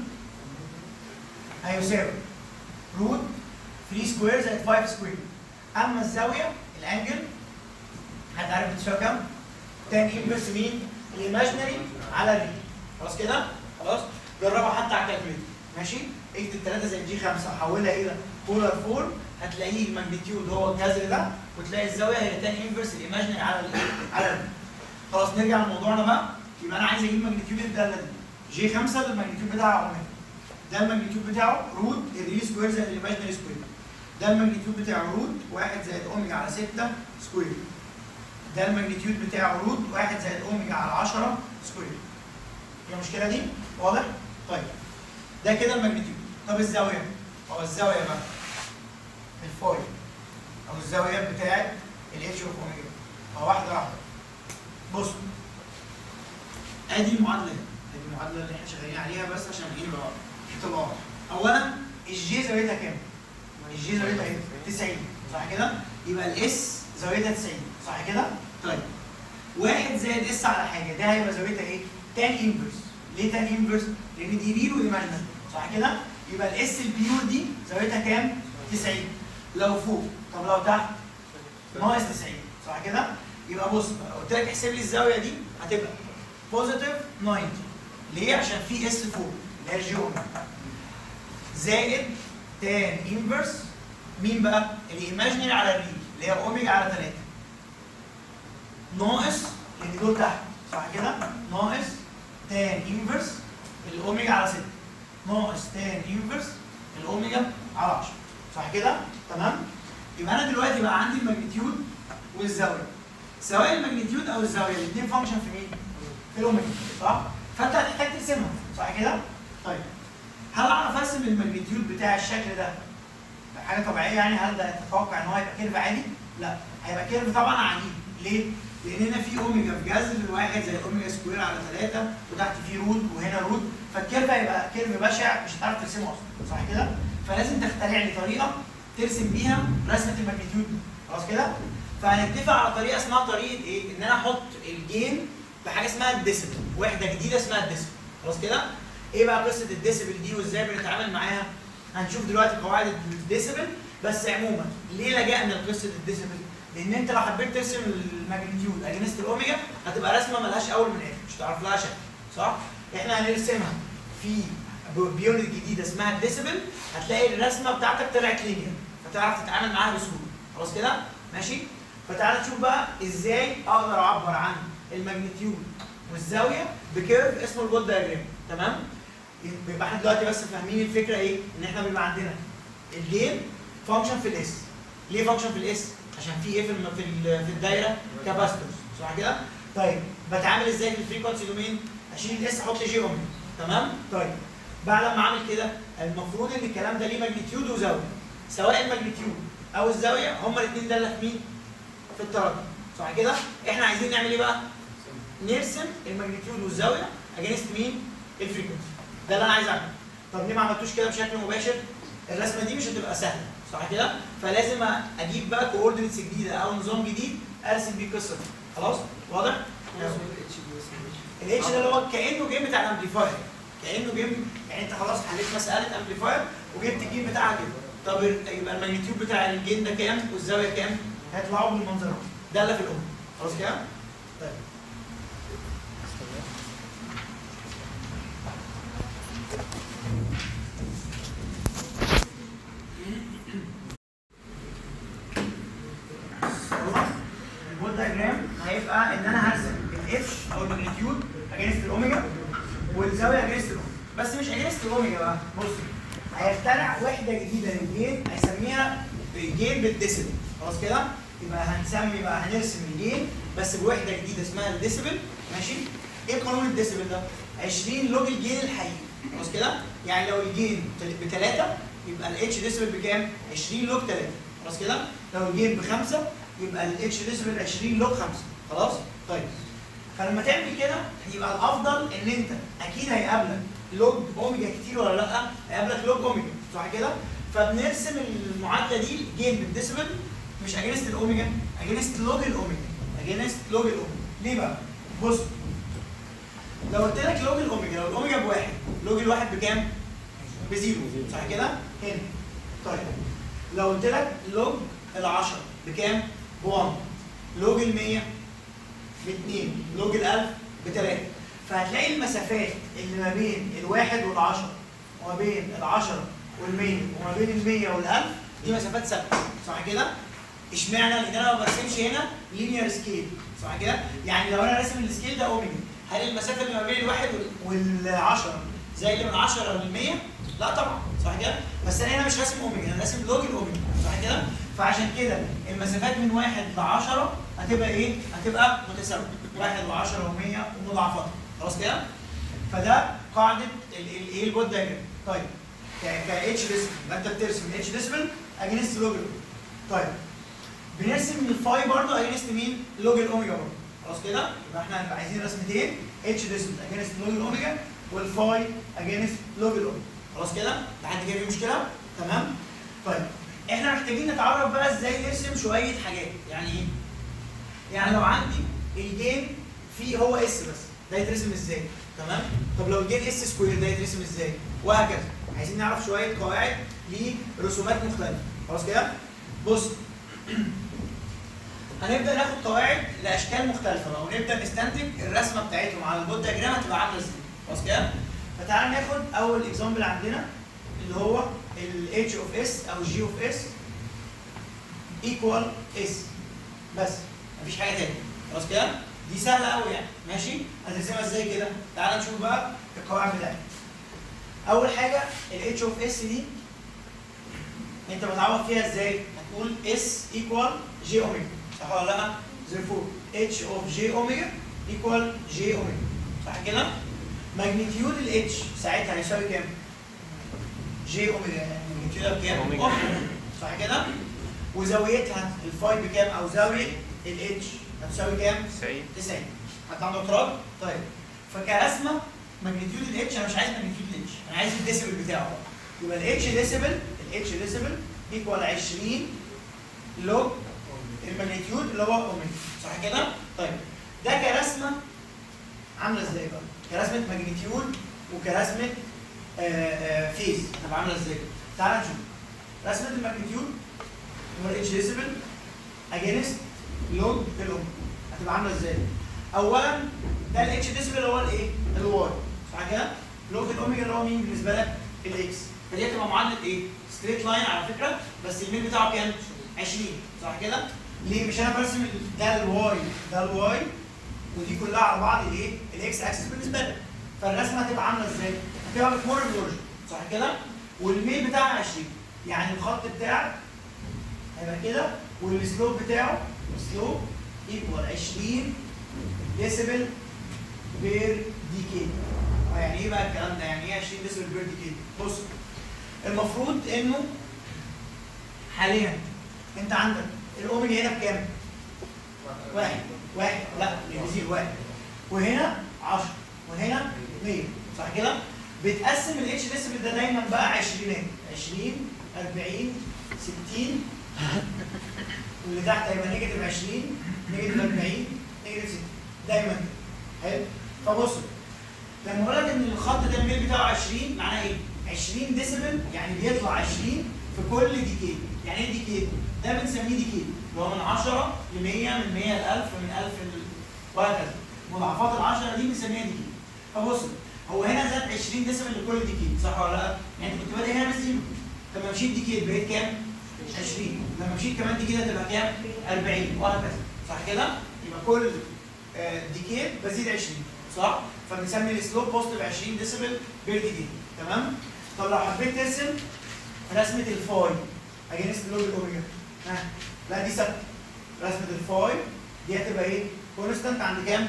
هيساوي روت 3 سكوير زائد 5 سكوير. اما الزاويه الانجل هتعرف بتساوي كام؟ تان انفرس مين؟ الايماجينري على الريل. خلاص كده؟ خلاص؟ جربها حتى على الكالكوليتر ماشي؟ اكتب 3 زائد جي 5 وحولها الى بولار فورم هتلاقيه الماجنتيود هو الجذر ده وتلاقي الزاويه هي تان انفرس الايماجينري على الريل. خلاص نرجع لموضوعنا بقى. يبقى انا عايز اجيب ماجنتيود الداله دي جي 5 ده الماجنتيود بتاعها اوميجا. ده الماجنتيود بتاعه روت الريل سكوير زائد الايماجينري سكوير. ده الماجنتيود بتاعه روت 1 زائد اوميجا على 6 سكوير. ده الماجنتيود بتاعه روت 1 زائد اوميجا على 10 سكوير. هي المشكله دي؟ واضح؟ طيب ده كده الماجنتيود. طب الزاويه؟ الزاويه بقى الفاي او الزاويه بتاعت الاتش اوف اوميجا. واحده واحده. بص ادي المعادله دي، ادي المعادله اللي احنا شغالين عليها بس عشان ايه تبقى واضحه. اولا الجي زاويتها كام؟ الجي زاويتها ايه؟ 90 صح كده؟ يبقى الاس زاويتها 90 صح كده؟ طيب 1 زائد اس على حاجه ده هيبقى زاويتها ايه؟ تان انفرس. ليه تان انفرس؟ لان دي ريل وايماجينري صح كده؟ يبقى الاس البيور دي زاويتها كام؟ 90 لو فوق. طب لو تحت؟ ناقص 90 صح كده؟ يبقى بص لو قلت لك احسب لي الزاويه دي هتبقى بوزيتيف 90. ليه؟ عشان في اس فوق اللي هي الجي اوميجا زائد تان انفرس مين بقى؟ الايماجينري على الريل اللي هي اوميجا على 3 ناقص لان دول تحت صح كده؟ ناقص تان انفرس الاوميجا على 6 ناقص تان انفرس الاوميجا على 10 صح كده؟ تمام؟ يبقى انا دلوقتي بقى عندي الماجنتيود والزاويه. سواء الماجنتيود او الزاويه الاثنين فانكشن في مين؟ في الاوميجا صح؟ فانت هتحتاج ترسمها صح كده؟ طيب هل اعرف ارسم الماجنتيود بتاع الشكل ده حاجه طبيعيه يعني؟ هل ده تتوقع ان هو هيبقى كيرف عادي؟ لا، هيبقى كيرف طبعا عجيب. ليه؟ لان هنا في اوميجا في جذر الواحد زي اوميجا سكوير على 3 وتحت في روت وهنا روت، فالكيرف هيبقى كيرف بشع مش هتعرف ترسمه اصلا صح كده؟ فلازم تخترع لي طريقه ترسم بيها رسمه الماجنتيود دي خلاص كده؟ فهنتفق على طريقه اسمها طريقه ايه؟ ان انا احط الجين بحاجه اسمها الديسيبل، وحده جديده اسمها الديسيبل خلاص كده؟ ايه بقى قصه الديسيبل دي وازاي بنتعامل معاها؟ هنشوف دلوقتي قواعد الديسيبل. بس عموما ليه لجأنا لقصه الديسيبل؟ لان انت لو حبيت ترسم الماجنتيود اجنست الاوميجا هتبقى رسمه ملهاش اول من اخر، مش هتعرف لها شكل صح؟ احنا هنرسمها في بيونت جديده اسمها الديسيبل، هتلاقي الرسمه بتاعتك طلعت لينير فتعرف تتعامل معاها بسهوله خلاص كده؟ ماشي؟ فتعالى نشوف بقى ازاي اقدر اعبر عن الماجنتيود والزاويه بكيرف اسمه البول دايجرام. تمام؟ يبقى احنا دلوقتي بس فاهمين الفكره ايه؟ ان احنا بيبقى عندنا الجين فانكشن في الاس. ليه فانكشن في الاس؟ عشان في ايه في الدايره؟ كاباستورز، صح كده؟ طيب بتعامل ازاي في الفريكونسي دومين؟ اشيل الاس احط جي اوميجا، تمام؟ طيب بعد ما اعمل كده المفروض ان الكلام ده ليه ماجنتيود وزاويه، سواء الماجنتيود او الزاويه هما الاثنين داله في مين؟ في التردد، صح كده؟ احنا عايزين نعمل ايه بقى؟ نرسم الماجنتيود والزاويه اجينست مين؟ الفريكونسي. ده اللي انا عايز اعمله. طب ليه ما عملتوش كده بشكل مباشر؟ الرسمه دي مش هتبقى سهله، صح كده؟ فلازم اجيب بقى كوردينيتس جديده او نظام جديد ارسم بيه القصه دي، خلاص؟ واضح؟ الاتش ده اللي هو كانه جيم بتاع الامبليفاير، كانه جيم، يعني انت خلاص حليت مساله امبليفاير وجبت الجيم بتاعها كده. طب يبقى الماجنتيود بتاع الجين ده كام والزاويه كام؟ هيطلعوا بالمنظر ده. ده اللي في الام، خلاص كده؟ طيب البول دايجرام هيبقى ان انا هرسم الاتش او الماجنتيود اجينست الاوميجا والزاويه اجينست الاوميجا، بس مش اجينست الاوميجا بقى. بص هيخترع وحده جديده للجين هيسميها الجين بالديسيبل، خلاص كده؟ يبقى هنسمي بقى هنرسم الجين بس بوحده جديده اسمها الديسيبل، ماشي؟ ايه قانون الديسيبل ده؟ 20 لوج الجين الحقيقي، خلاص كده؟ يعني لو الجين ب3 يبقى الاتش ديسيبل بكام؟ 20 لوج 3، خلاص كده؟ لو الجين ب5 يبقى الاتش ديسيبل 20 لوج 5، خلاص؟ طيب فلما تعمل كده يبقى الافضل ان انت اكيد هيقابلك لوج اوميجا كتير ولا لا؟ هيقابلك لوج اوميجا، صح كده؟ فبنرسم المعادله دي الجين بالديسيبل مش اجينست الاوميجا، اجينست لوج الاوميجا، اجينست لوج الاوميجا. ليه بقى؟ بص لو قلت لك لوج الاوميجا، لو الاوميجا بواحد، لوج الواحد بكام؟ بزيرو، صح كده؟ هنا. طيب لو قلت لك لوج ال10 بكام؟ ب1، لوج ال100 ب2، لوج ال1000 ب3. فهتلاقي المسافات اللي ما بين الواحد وال10 وما بين ال10 وال100 وما بين ال100 وال1000 دي مسافات ثابته، صح كده؟ اشمعنى؟ لان انا ما برسمش هنا لينير سكيل، صح كده؟ يعني لو انا راسم السكيل ده اوميجا، هل المسافه اللي ما بين الواحد وال10 زي اللي من 10 لل100؟ لا طبعا، صح كده؟ بس انا هنا مش راسم اوميجا، انا راسم لوج الاوميجا، صح كده؟ فعشان كده المسافات من 1 ل10 هتبقى ايه؟ هتبقى متساويه، 1 و10 و100 ومضاعفاتها، خلاص كده؟ فده قاعده الايه البول دايجرام. طيب كاتش ديسبل يبقى انت بترسم الاتش ديسبل اجينست لوج الاوميجا. طيب بنرسم الفاي برضه اجينست مين؟ لوج الاوميجا برضه، خلاص كده؟ يبقى احنا هنبقى عايزين رسمتين، اتش ديسبل اجينست لوج الاوميجا والفاي اجينست لوج الاوميجا، خلاص كده؟ لحد كده في مشكله؟ تمام؟ طيب احنا محتاجين نتعرف بقى ازاي نرسم شويه حاجات، يعني ايه؟ يعني لو عندي الجين فيه هو اس بس، ده يترسم ازاي؟ تمام؟ طب لو الجين اس سكوير ده يترسم ازاي؟ وهكذا. عايزين نعرف شويه قواعد لرسومات مختلفه، خلاص كده؟ بص هنبدا ناخد قواعد لاشكال مختلفه بقى ونبدا نستنتج الرسمه بتاعتهم على البول دايجرام هتبقى عامله ازاي، خلاص كده؟ فتعال ناخد اول اكزامبل عندنا اللي هو ال h of s او g of s equal s بس مفيش حاجه تاني، خلاص كده؟ دي سهله قوي يعني، ماشي؟ هترسمها ازاي كده؟ تعال نشوف بقى القواعد بتاعتها. اول حاجه ال h of s دي انت بتعوض فيها ازاي؟ هتقول s equal j اوميجا، صح ولا لا؟ therefore h of j اوميجا equal j اوميجا، صح كده؟ ماجنتيود ال h ساعتها هيساوي كام؟ ج اوميجا، يعني ماجنتيودها بكام؟ اوميجا، صح كده؟ وزاويتها الفاي بكام او زاويه ال h هتساوي كام؟ 90. حد عنده اعتراض؟ طيب فكرسمه ماجنتيود ال h انا مش عايز ماجنتيود ال h، انا عايز الديسيبل بتاعه. يبقى ال h ديسيبل ايكوال 20 لوج الماجنتيود اللي هو اوميجا، صح كده؟ طيب ده كرسمه عامله ازاي بقى؟ كرسمه ماجنتيود وكرسمه فيز هتبقى عامله ازاي؟ تعال نشوف. رسمه الماجنتيود هو الاتش ديسيبل اجينست لوج الاوميجا هتبقى عامله ازاي؟ اولا ده الاتش ديسيبل اللي هو الايه؟ الواي، صح كده؟ لوج الاوميجا اللي هو مين بالنسبه لك؟ الاكس. فدي هتبقى معادله ايه؟ ستريت لاين على فكره، بس الميل بتاعه كام؟ 20، صح كده؟ ليه؟ مش انا برسم ده الواي ده الواي ودي كلها على بعض الايه؟ الاكس اكسس بالنسبه لك. فالرسمه هتبقى عامله ازاي؟ هتبقى بتمر بالاوريجن، صح كده؟ والميل بتاعها 20، يعني الخط بتاعك هيبقى كده، والسلوب بتاعه سلوب ايكوال 20 ديسيبل بير ديكي. يعني ايه بقى الكلام ده؟ يعني ايه 20 ديسيبل بير ديكي؟ بص، المفروض انه حاليا انت عندك الاوميجا هنا بكام؟ واحد لا بيزيد واحد، وهنا 10 وهنا 100 صح كده؟ بتقسم الاتش ديسيبل ده دايما بقى 20 40 60 واللي تحت هيبقى نيجاتيف 20 نيجاتيف 40 نيجاتيف 60 دايما. حلو؟ فبصوا لما اقول لك ان الخط ده الميل بتاعه 20 معناه ايه؟ 20 ديسيبل يعني بيطلع 20 في كل ديكيد. يعني ايه ديكيد؟ ده بنسميه ديكيد اللي هو من 10 ل 100 من 100 ل 1000 من 1000 وهكذا. مضاعفات ال 10 دي بنسميها ديكيد. فبصوا هو هنا زاد 20 ديسيبل لكل ديكيد صح ولا لا؟ يعني انت كنت بادئ هنا بالزيرو، لما مشيت ديكيد بقيت كام؟ 20 لما مشيت كمان ديكيد هتبقى كام؟ 40 وهكذا صح كده؟ يبقى كل ديكيد بزيد 20 صح؟ فبنسمي السلوب بوزيتيف 20 ديسيبل بير ديكيد تمام؟ طب لو حبيت ترسم رسمه الفاي اجينست لوج الاوميجا لا دي ثابته. رسمه الفاي دي هتبقى ايه؟ كونستانت عند كام؟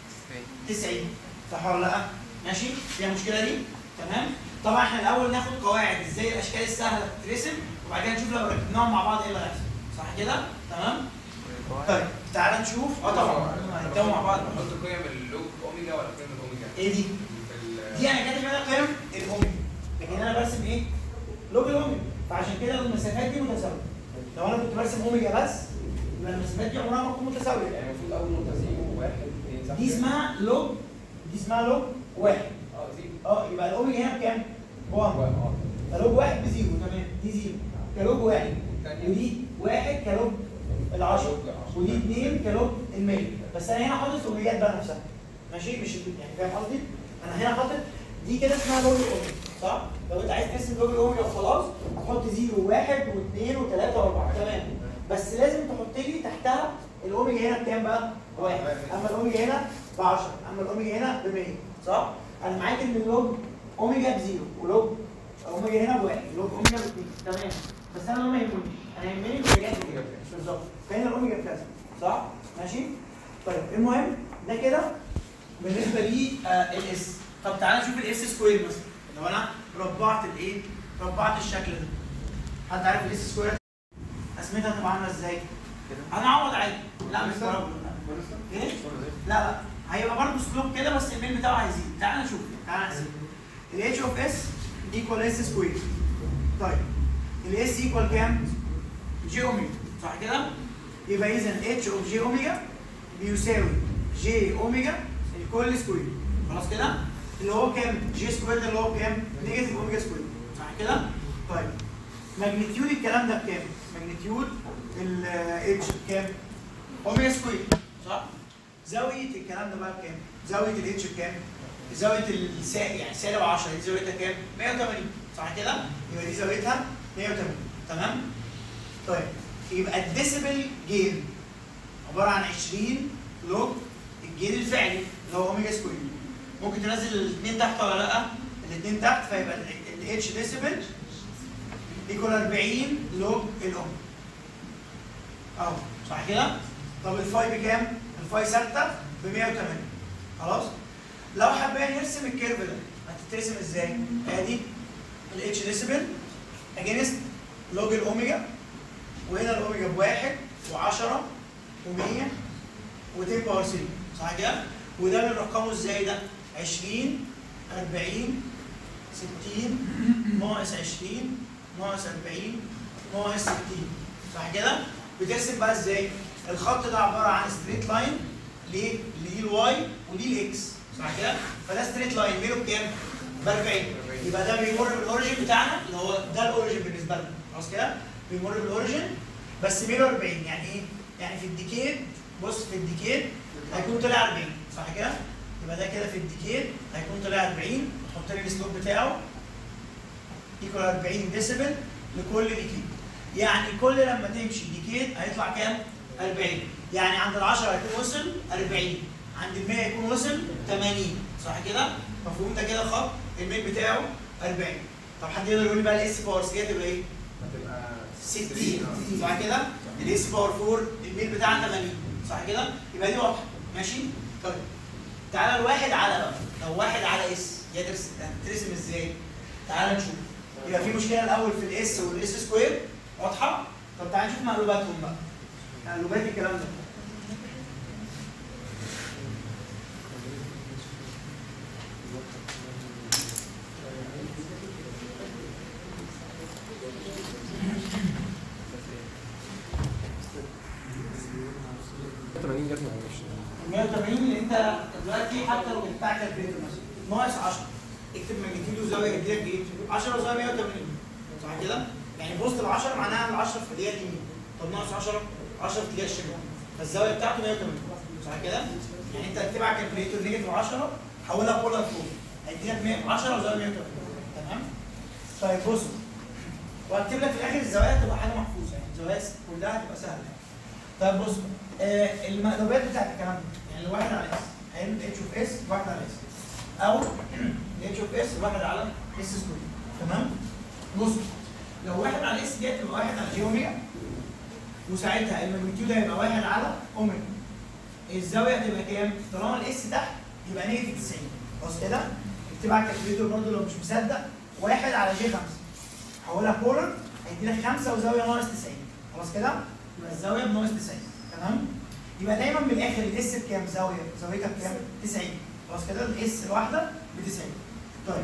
90 صح ولا لا؟ ماشي؟ فيها مشكله دي؟ تمام؟ طبعا احنا الاول ناخد قواعد ازاي الاشكال السهله بتترسم وبعد كده نشوف لو ركبناهم مع بعض ايه اللي هيحصل صح كده؟ تمام؟ طيب تعالى نشوف طبعا هنتكلم مع بعض. نحط قيم اللوج اوميجا ولا قيم الاوميجا؟ ايه دي؟ دي انا كاتب هنا قيم الاوميجا لكن انا برسم ايه؟ لوج الاوميجا، فعشان كده المسافات دي متساويه. لو انا كنت برسم اوميجا بس يبقى المسافات دي عمرها ما تكون متساويه. يعني المفروض اول نقطه زيرو واحد اثنين صح؟ دي اسمها لوج، دي اسمها لوج واحد. زيرو. يبقى الاوميجا هنا بكام؟ ب1. فلوج واحد بزيرو تمام، دي زيرو كلوج واحد، ودي واحد كلوج ال10 ودي 2 كلوج ال100. بس انا هنا حاطط اوميجات بقى نفسها ماشي، مش يعني فاهم قصدي؟ انا هنا حاطط دي كده اسمها لوج الاوميجا صح؟ لو انت عايز ترسم لوج الاوميجا وخلاص هتحط 0 و1 و2 و3 و4 تمام، بس لازم تحط لي تحتها الاوميجا هنا بكام بقى؟ واحد، اما الاوميجا هنا ب10، اما الاوميجا هنا ب100 صح؟ انا معاك ان اللوج اوميجا بزيرو ولوج اوميجا هنا بواحد، لوج اوميجا ب2 تمام، بس انا ما يهمنيش، انا يهمني الاوميجا بالظبط، فهنا الاوميجا بكذا صح؟ ماشي؟ طيب المهم ده كده بالنسبه لي الاس. طب تعالى نشوف الاس سكوير مثلا. لو انا ربعت الايه؟ ربعت الشكل ده. حد عارف الاس سكوير قسمتها هتبقى عامله ازاي؟ هنعوض عادي. لا مش مربع. ايه؟ لا هيبقى برضه سلوب كده بس الميل بتاعه هيزيد. تعالى نشوف، تعالى نحسب. الاتش اوف اس ايكوال اس سكوير. طيب الاس ايكوال كام؟ جي اوميجا صح كده؟ يبقى اذا اتش اوف جي اوميجا بيساوي جي اوميجا الكل سكوير. خلاص كده؟ اللي هو كام؟ جي سكوير ده اللي هو كام؟ نيجاتيف اوميجا سكوير صح كده؟ طيب ماجنتيود الكلام ده بكام؟ ماجنتيود الاتش بكام؟ اوميجا سكوير صح؟ زاويه الكلام ده بقى بكام؟ زاويه الاتش بكام؟ زاويه يعني سالب 10 دي زاويتها كام؟ 180 صح كده؟ يبقى دي زاويتها 180 تمام؟ طيب يبقى الديسيبل جين عباره عن 20 لوج الجين الفعلي اللي هو اوميجا سكوير. ممكن تنزل الاثنين تحت ولا لا؟ الاثنين تحت فيبقى الاتش ديسيبل ايكوال 40 لوج الاوم. اهو صح كده؟ طب الفاي بكام؟ الفاي ثابته ب 180 خلاص؟ لو حابين نرسم الكيرف ده هتترسم ازاي؟ ادي الاتش ديسيبل اجينست لوج الاوميجا، وهنا الاوميجا بواحد و10 و100 و10 باور 3 صح كده؟ وده بنرقمه ازاي ده؟ 20 40 60 ناقص 20 ناقص 40 ناقص 60 صح كده؟ بترسم بقى ازاي؟ الخط ده عباره عن ستريت لاين ليه؟ ليه الواي وليه الاكس صح كده؟ فده ستريت لاين ميله بكام؟ ب 40 يبقى ده بيمر بالاوريجن بتاعنا اللي هو ده الاوريجن بالنسبه لنا خلاص كده؟ بيمر بالاوريجن بس ميله 40 يعني ايه؟ يعني في الديكيد بص في الديكيد هيكون طلع 40 صح كده؟ يبقى ده كده في الديكيد هيكون طلع 40 نحط لي السلوب بتاعه ايكوال 40 ديسيبل لكل ديكيد. يعني كل لما تمشي ديكيد هيطلع كام؟ 40. يعني عند ال 10 هيكون وصل 40، عند ال 100 هيكون وصل 80 صح كده؟ مفهوم ده كده خط الميل بتاعه 40. طب حد يقدر يقول لي بقى الاس باور 3 هتبقى ايه؟ هتبقى 60 صح كده؟ الاس باور 4 الميل بتاعنا 80 صح كده؟ يبقى دي واضحه ماشي؟ طيب تعالى الواحد على بقى، لو واحد على اس دي هتترسم ازاي؟ تعالى نشوف. يبقى في مشكله الاول في الاس والاس سكوير واضحه؟ طب تعالى نشوف مقلوباتهم بقى. مقلوبات الكلام ده. جت معلش 180 اللي انت دلوقتي حتى لو بتاع كالكوليتر مثلا ناقص 10 اكتب ماجنتيود وزاويه يديلك ايه؟ 10 وزاويه 180 صح كده؟ يعني بوست ال 10 معناها ال 10 في اتجاه اليمين، طب ناقص 10 في اتجاه الشمال، فالزاويه بتاعته 180 صح كده؟ يعني انت اكتبها على الكالكوليتر نيجاتيف 10 حولها بولار فوق هيديلك 10 وزاويه 180 تمام؟ طيب بصوا واكتب لك في الاخر الزوايا تبقى حاجه محفوظه يعني الزوايا كلها هتبقى سهله. طيب بص المقلوبات بتاعت الكلام ده يعني الواحد على اس هيعمل اتش اوف اس واحد على اس او اتش اوف اس واحد على اس سكوير تمام؟ بص لو واحد على اس دي هتبقى واحد على جي اوميجا وساعتها الماجنتيود هيبقى واحد على اوميجا. الزاويه هتبقى كام؟ طالما الاس تحت يبقى نيجاتيف 90 خلاص كده؟ اكتبها على الكالكوليتر برضه لو مش مصدق واحد على جي 5 حولها بولر هيدي لك 5 وزاويه ناقص 90 خلاص كده؟ يبقى الزاويه بناقص 90 تمام؟ يبقى دايما من الاخر الاس بكام زاويتها بكام؟ 90 خلاص كده الاس الواحده ب 90. طيب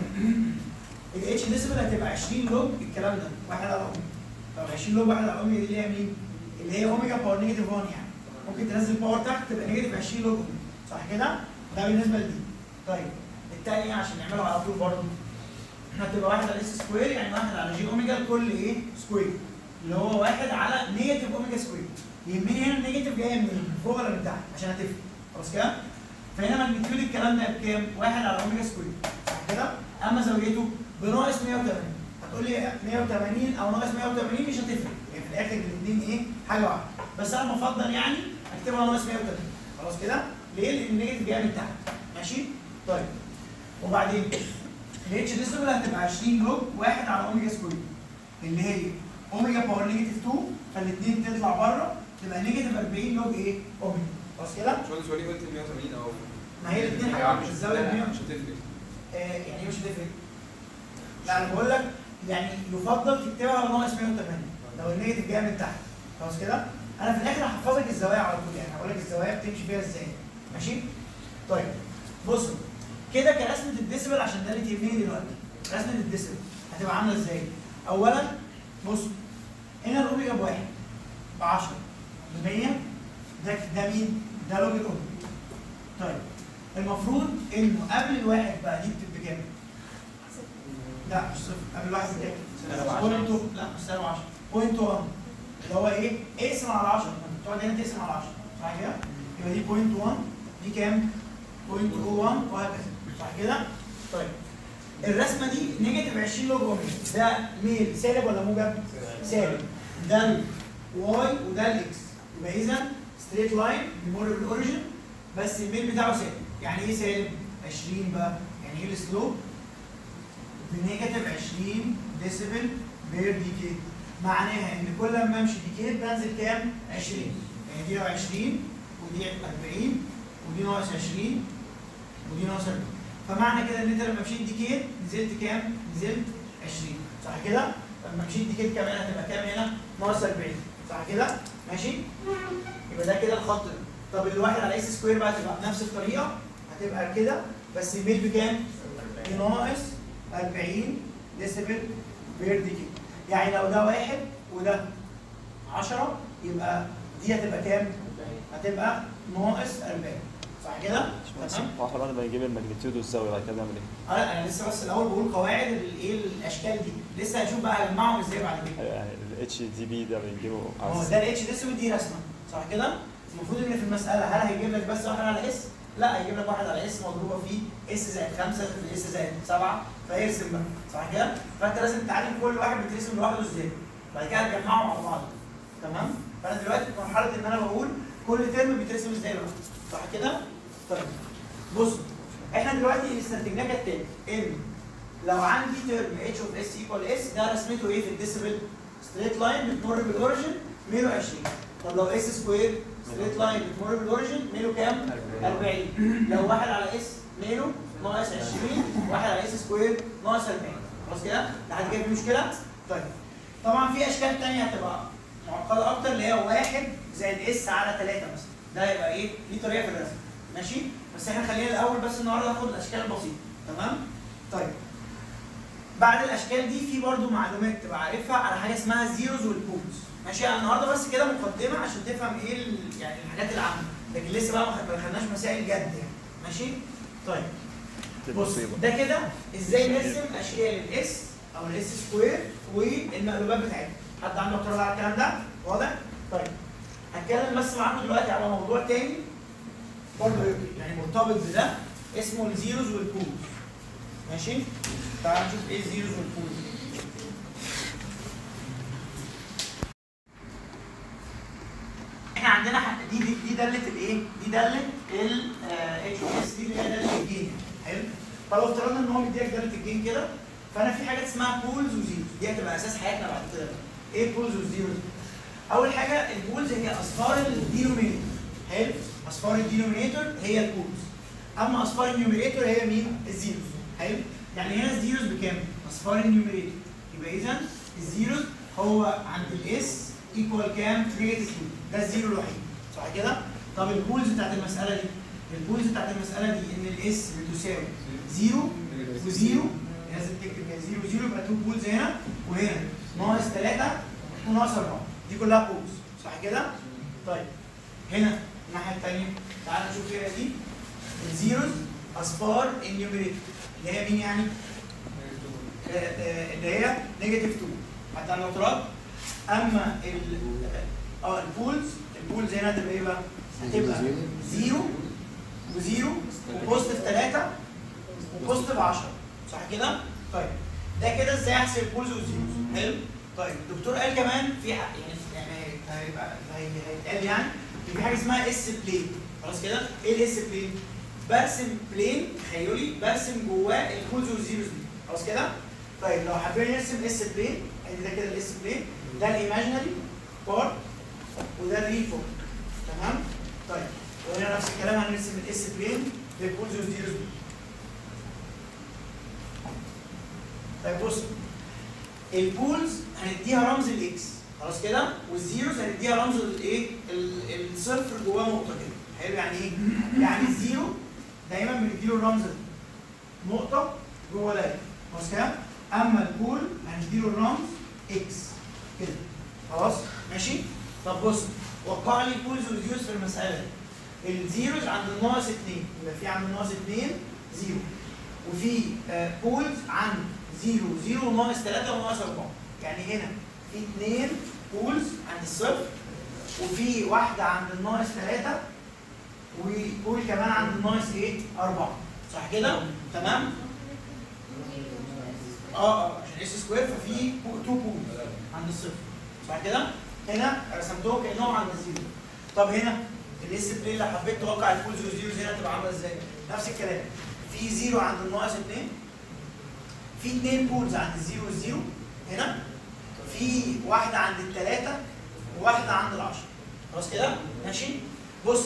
الاتش ديسيبل هتبقى 20 لوج الكلام ده واحد على اوميجا. طب 20 لوج واحد على اوميجا دي اللي هي مين؟ اللي هي اوميجا باور نيجاتيف 1 يعني ممكن تنزل باور تحت تبقى نيجاتيف 20 لوج اوميجا صح كده؟ ده بالنسبه لدي. طيب الثانيه عشان نعملها على طول برضه هتبقى واحد على اس سكوير يعني واحد على جي اوميجا لكل ايه؟ سكوير اللي هو واحد على نيجاتيف اوميجا سكوير. يهمني هنا النيجاتيف جايه منين؟ من فوق ولا من تحت؟ عشان هتفرق خلاص كده؟ فهنا ماجنتيود الكلام ده بكام؟ واحد على اوميجا سكوير صح كده؟ اما زاويته بناقص 180 هتقول لي 180 او ناقص 180 مش هتفرق يعني في الاخر الاثنين ايه؟ حاجه واحده بس انا بفضل يعني اكتبها ناقص 180 خلاص كده؟ ليه؟ لان النيجاتيف جايه من تحت ماشي؟ طيب وبعدين الاتش ديسيبل هتبقى 20 لوج واحد على اوميجا سكوير اللي هي اوميجا باور نيجاتيف 2 فالاثنين تطلع بره تبقى نيجاتيف 40 لوج ايه؟ اوميجا خلاص كده؟ مش سؤالي قلت 180 او ما هي الاثنين حاجه مش الزاويه مش هتفرق. يعني ايه مش هتفرق؟ لا انا بقول لك يعني يفضل تكتبها ناقص 180 لو النيجاتيف جايه من تحت خلاص كده؟ انا في الاخر هحفظك الزوايا على طول يعني هقول لك الزوايا بتمشي فيها ازاي ماشي؟ طيب بصوا كده كرسمه الديسيبل عشان ده اللي تهمني دلوقتي رسمه الديسيبل هتبقى عامله ازاي؟ اولا بصوا هنا الاوميجا بواحد ب 10 ب 100 ده مين؟ ده لوج الاوميجا. طيب المفروض انه قبل الواحد بقى دي بتبقى كام؟ لا مش صفر قبل الواحد بكام؟ بوينت لا مش سالب 10 بوينت 1 اللي هو ايه؟ اقسم على 10 انت بتقعد هنا تقسم على 10 صح كده؟ يبقى دي بوينت 1 دي كام؟ بوينت 01 وهكذا صح كده؟ طيب الرسمه دي نيجاتيف 20 لوج اوميجا ده ميل سالب ولا موجب؟ سالب ده الواي وده الاكس يبقى اذا ستريت لاين بيمر بالاوريجن بس الميل بتاعه سالب. يعني ايه سالب؟ 20 بقى يعني ايه السلوب؟ بنيجاتيف 20 ديسيبل بير ديكيد معناها ان كل ما امشي ديكيد بنزل كام؟ 20 يعني دي لو 20 ودي 40 ودي ناقص 20 ودي ناقص 40 فمعنى كده ان انت لما مشيت ديكيد نزلت كام؟ نزلت 20 صح كده؟ لما مشيت ديكيد كمان هتبقى كام هنا؟ ناقص 40 صح كده؟ ماشي؟ يبقى ده كده الخط ده. طب الواحد على اس سكوير بقى تبقى بنفس الطريقه هتبقى كده بس الميل بكام؟ ناقص 40 ديسيبل بير ديكيد. يعني لو ده واحد وده 10 يبقى دي هتبقى كام؟ هتبقى ناقص 40 صح كده؟ تمام؟ واحد واحد بيجيب الماجنتيود والزاويه بعد كده نعمل ايه؟ انا لسه بس الاول بقول قواعد الايه الاشكال دي لسه هنشوف بقى هجمعهم ازاي بعد كده. يعني الاتش دي بي ده بنجيبه هو ده الاتش ديسيبل دي رسمه صح كده؟ المفروض ان في المساله هل هيجيب لك بس واحد على اس؟ لا هيجيب لك واحد على اس مضروبه في اس زائد 5 في اس زائد 7 فيرسم بقى صح كده؟ فانت لازم تعلم كل واحد بيترسم لوحده ازاي. بعد كده هتجمعهم مع بعض تمام؟ فانا دلوقتي في مرحله ان انا بقول كل ترم بيترسم ازاي لوحده صح كده؟ طيب بصوا احنا دلوقتي استنتجناه كالتالي ان لو عندي ترم اتش اوف اس ايكوال اس ده رسمته ايه في الديسيبل؟ ستريت لاين بتمر بالاوريجن ميله 20. طب لو اس سكوير ستريت لاين بتمر بالاوريجن ميله كام؟ 40. لو واحد على اس ميله ناقص 20، واحد على اس سكوير ناقص 40. خلاص كده؟ لحد كده في مشكله؟ طيب طبعا في اشكال ثانيه هتبقى معقده اكتر اللي هي 1 زائد اس على 3 مثلا. ده هيبقى ايه؟ ليه طريقه في الرسم. ماشي؟ بس احنا خلينا الاول بس النهارده ناخد الاشكال البسيطه. تمام؟ طيب بعد الاشكال دي في برضو معلومات تبقى عارفها على حاجه اسمها الزيروز والبولز. ماشي؟ النهارده بس كده مقدمه عشان تفهم ايه يعني الحاجات العامه، لكن لسه بقى ما خدناش مسائل جد يعني. ماشي؟ طيب بص ده كده ازاي نرسم اشكال الاس او الاس سكوير والمقلوبات بتاعتها. حد عنده اعتراض على الكلام ده؟ واضح؟ طيب هتكلم بس معاكم دلوقتي على موضوع تاني برضه يعني مرتبط بده اسمه الزيروز والبولز. ماشي؟ تعالوا نشوف ايه الزيروز والبولز. احنا عندنا دي داله الايه؟ دي داله ال اتش اس دي اللي هي داله الجين. حلو؟ فلو افترضنا ان هو مديك داله الجين كده، فانا في حاجه اسمها بولز وزيروز، دي هتبقى اساس حياتنا بعد كده. ايه بولز وزيروز؟ اول حاجه البولز هي اصفار الدينومينيتور. حلو؟ اصفار الدينومينيتور هي البولز. اما اصفار النيوميريتور هي مين؟ الزيروز. حلو؟ يعني هنا الزيروز بكام؟ اصفار النيوميريتور. يبقى اذا الزيروز هو عند الاس ايكوال كام؟ نيجاتيف 2. ده الزيرو الوحيد. صح كده؟ طب البولز بتاعت المساله دي، البولز بتاعت المساله دي ان الاس بتساوي 0 و0، لازم تكتب كده 0 0 يبقى 2 بولز هنا، وهنا ناقص 3 وناقص 4، دي كلها بولز. صح كده؟ طيب هنا الناحيه الثانيه تعالى نشوف كده دي الزيروز اصفار النيوميريتور اللي هي مين يعني؟ اللي هي نيجاتيف 2. حتى على الاعتراض. اما البولز هنا هتبقى ايه بقى؟ هتبقى 0 و0 وبوزيتيف 3 وبوزيتيف 10. صح كده؟ طيب ده كده ازاي احسب البولز والزيروز؟ حلو؟ طيب الدكتور قال كمان في هيتقال يعني في حاجه اسمها اس بلين. خلاص كده؟ ايه الاس بلين؟ برسم بلين تخيلي برسم جواه البولز والزيروز دي. خلاص كده؟ طيب لو حابين نرسم اس بلين، ادي ده كده الاس بلين، ده الايماجينري بارت وده الريل بارت. تمام؟ طيب وهنا نفس الكلام هنرسم الاس بلين للبولز والزيروز دي. طيب بص البولز هنديها رمز الاكس. خلاص كده؟ والزيروز هنديها رمز الايه؟ الصفر جواه نقطه كده. حلو؟ يعني ايه؟ يعني الزيرو دايما بنديله الرمز نقطه جوه دايره. خلاص كده؟ اما البول هنديله الرمز اكس كده. خلاص؟ ماشي؟ طب بص وقع لي البولز والزيروز في المساله دي. الزيروز عند الناقص 2، يبقى في عند الناقص 2 زيرو، وفي بولز عند 0 0 وناقص 3 وناقص 4. يعني هنا في 2 بولز عند الصفر، وفي واحده عند الناقص 3، وبول كمان عند الناقص ايه؟ 4. صح كده؟ تمام؟ عشان اس سكوير ففي 2 بولز عند الصفر. صح كده؟ هنا رسمتهم كانهم عند الزيرو. طب هنا الاس بلين لو حبيت توقع البولز والزيروز هنا تبقى عامله ازاي؟ نفس الكلام. في 0 عند الناقص 2، في 2 بولز عند الزيرو والزيرو هنا، في واحده عند الثلاثه وواحده عند ال10. خلاص كده؟ ماشي؟ بص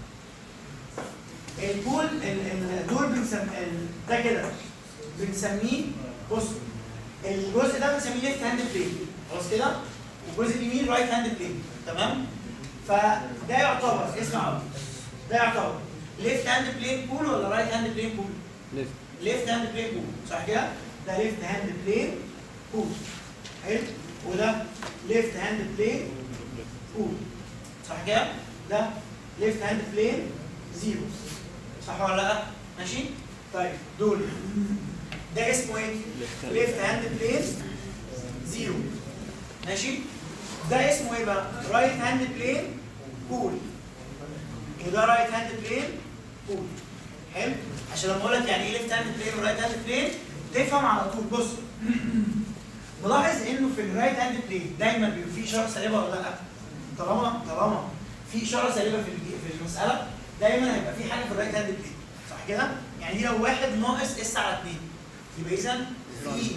البول دول ده كده بنسميه، بص الجزء ده بنسميه ليفت هاند بلين. خلاص كده؟ والجزء اليمين رايت هاند بلين. تمام؟ فده يعتبر اسمع ده يعتبر ليفت هاند بلين بول ولا رايت هاند بلين بول؟ ليفت هاند بلين بول. صح كده؟ ده ليفت هاند بلين بول. حلو؟ وده ليفت هاند بلين بول. صح كده؟ ده ليفت هاند بلين زيرو. صح ولا لا؟ ماشي؟ طيب دول ده اسمه ايه؟ ليفت هاند بلين زيرو. ماشي؟ ده اسمه ايه بقى؟ رايت هاند بلين بول. وده رايت هاند بلين بول. حلو؟ عشان لما اقول لك يعني ايه ليفت هاند بلين ورايت هاند بلين تفهم على طول. بص ملاحظ انه في الرايت هاند بلين دايما بيبقى فيه اشاره سالبه ولا لا؟ طالما في اشاره سالبه في المساله دايما هيبقى في حاجه في الرايت هاند بلين. صح كده؟ يعني دي لو 1 ناقص اس على 2 يبقى اذا في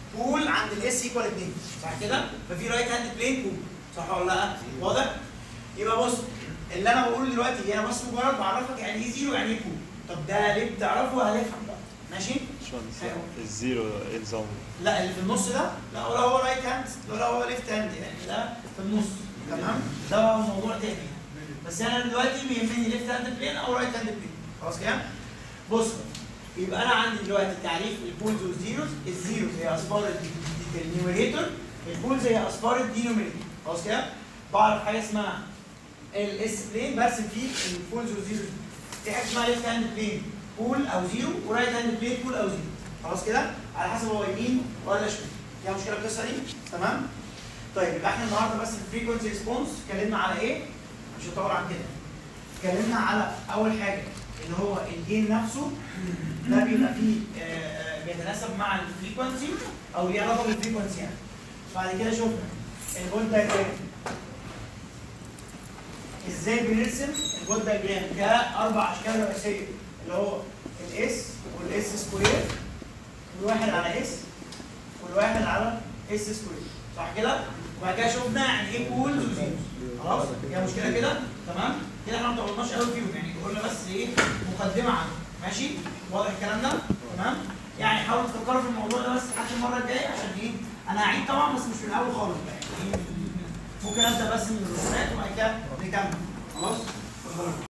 بول عند الاس ايكوال 2 صح كده؟ ففي رايت هاند بلين بول صح ولا لا؟ واضح؟ يبقى بص اللي انا بقوله دلوقتي انا بس مجرد بعرفك يعني ايه زيرو يعني ايه بول. طب ده ليه بتعرفه هنفهم بقى ماشي؟ الزيرو ايه نظامه؟ لا اللي في النص ده لا ولا هو رايت هاند ولا هو ليفت هاند يعني ده في النص تمام؟ ده موضوع تاني بس انا دلوقتي بيهمني ليفت هاند بلين او رايت هاند بلين خلاص كده؟ بص يبقى انا عندي دلوقتي تعريف البولز والزيروز، الزيروز هي اصفار النيوميريتور، البولز هي اصفار الدينوميريتور خلاص كده؟ بعرف حاجه اسمها الاس بلين برسم فيه البولز والزيروز. في حاجه اسمها ليفت هاند بلين بول او زيرو ورايت هاند بلين بول او زيرو خلاص كده؟ على حسب هو يمين ولا شمال. فيها مشكله القصه دي؟ تمام؟ طيب يبقى احنا النهارده بس الفريكونسي ريسبونس اتكلمنا على ايه؟ مش هطول عن كده. اتكلمنا على اول حاجه اللي هو الجين نفسه ده بيبقى فيه بيتناسب مع الفريكونسي او ليه علاقه بالفريكونسي يعني. بعد كده شفنا الجول دايجرام ازاي بنرسم الجول دايجرام كاربع اشكال رئيسيه اللي هو الاس والاس سكوير والواحد على اس والواحد على اس سكوير صح كده؟ وبعد كده شفنا يعني ايه بولز وزيروز خلاص؟ هي مشكله كده تمام؟ كده احنا ما طولناش قوي فيهم يعني قلنا بس ايه مقدمه عنه ماشي؟ واضح الكلام ده؟ تمام؟ يعني حاولوا تفكروا في الموضوع ده بس لحد المره الجايه عشان ايه؟ انا هعيد طبعا بس مش من الاول خالص بقى يعني ممكن ابدا بس من الرسومات وبعد كده نكمل خلاص؟ اتفضلوا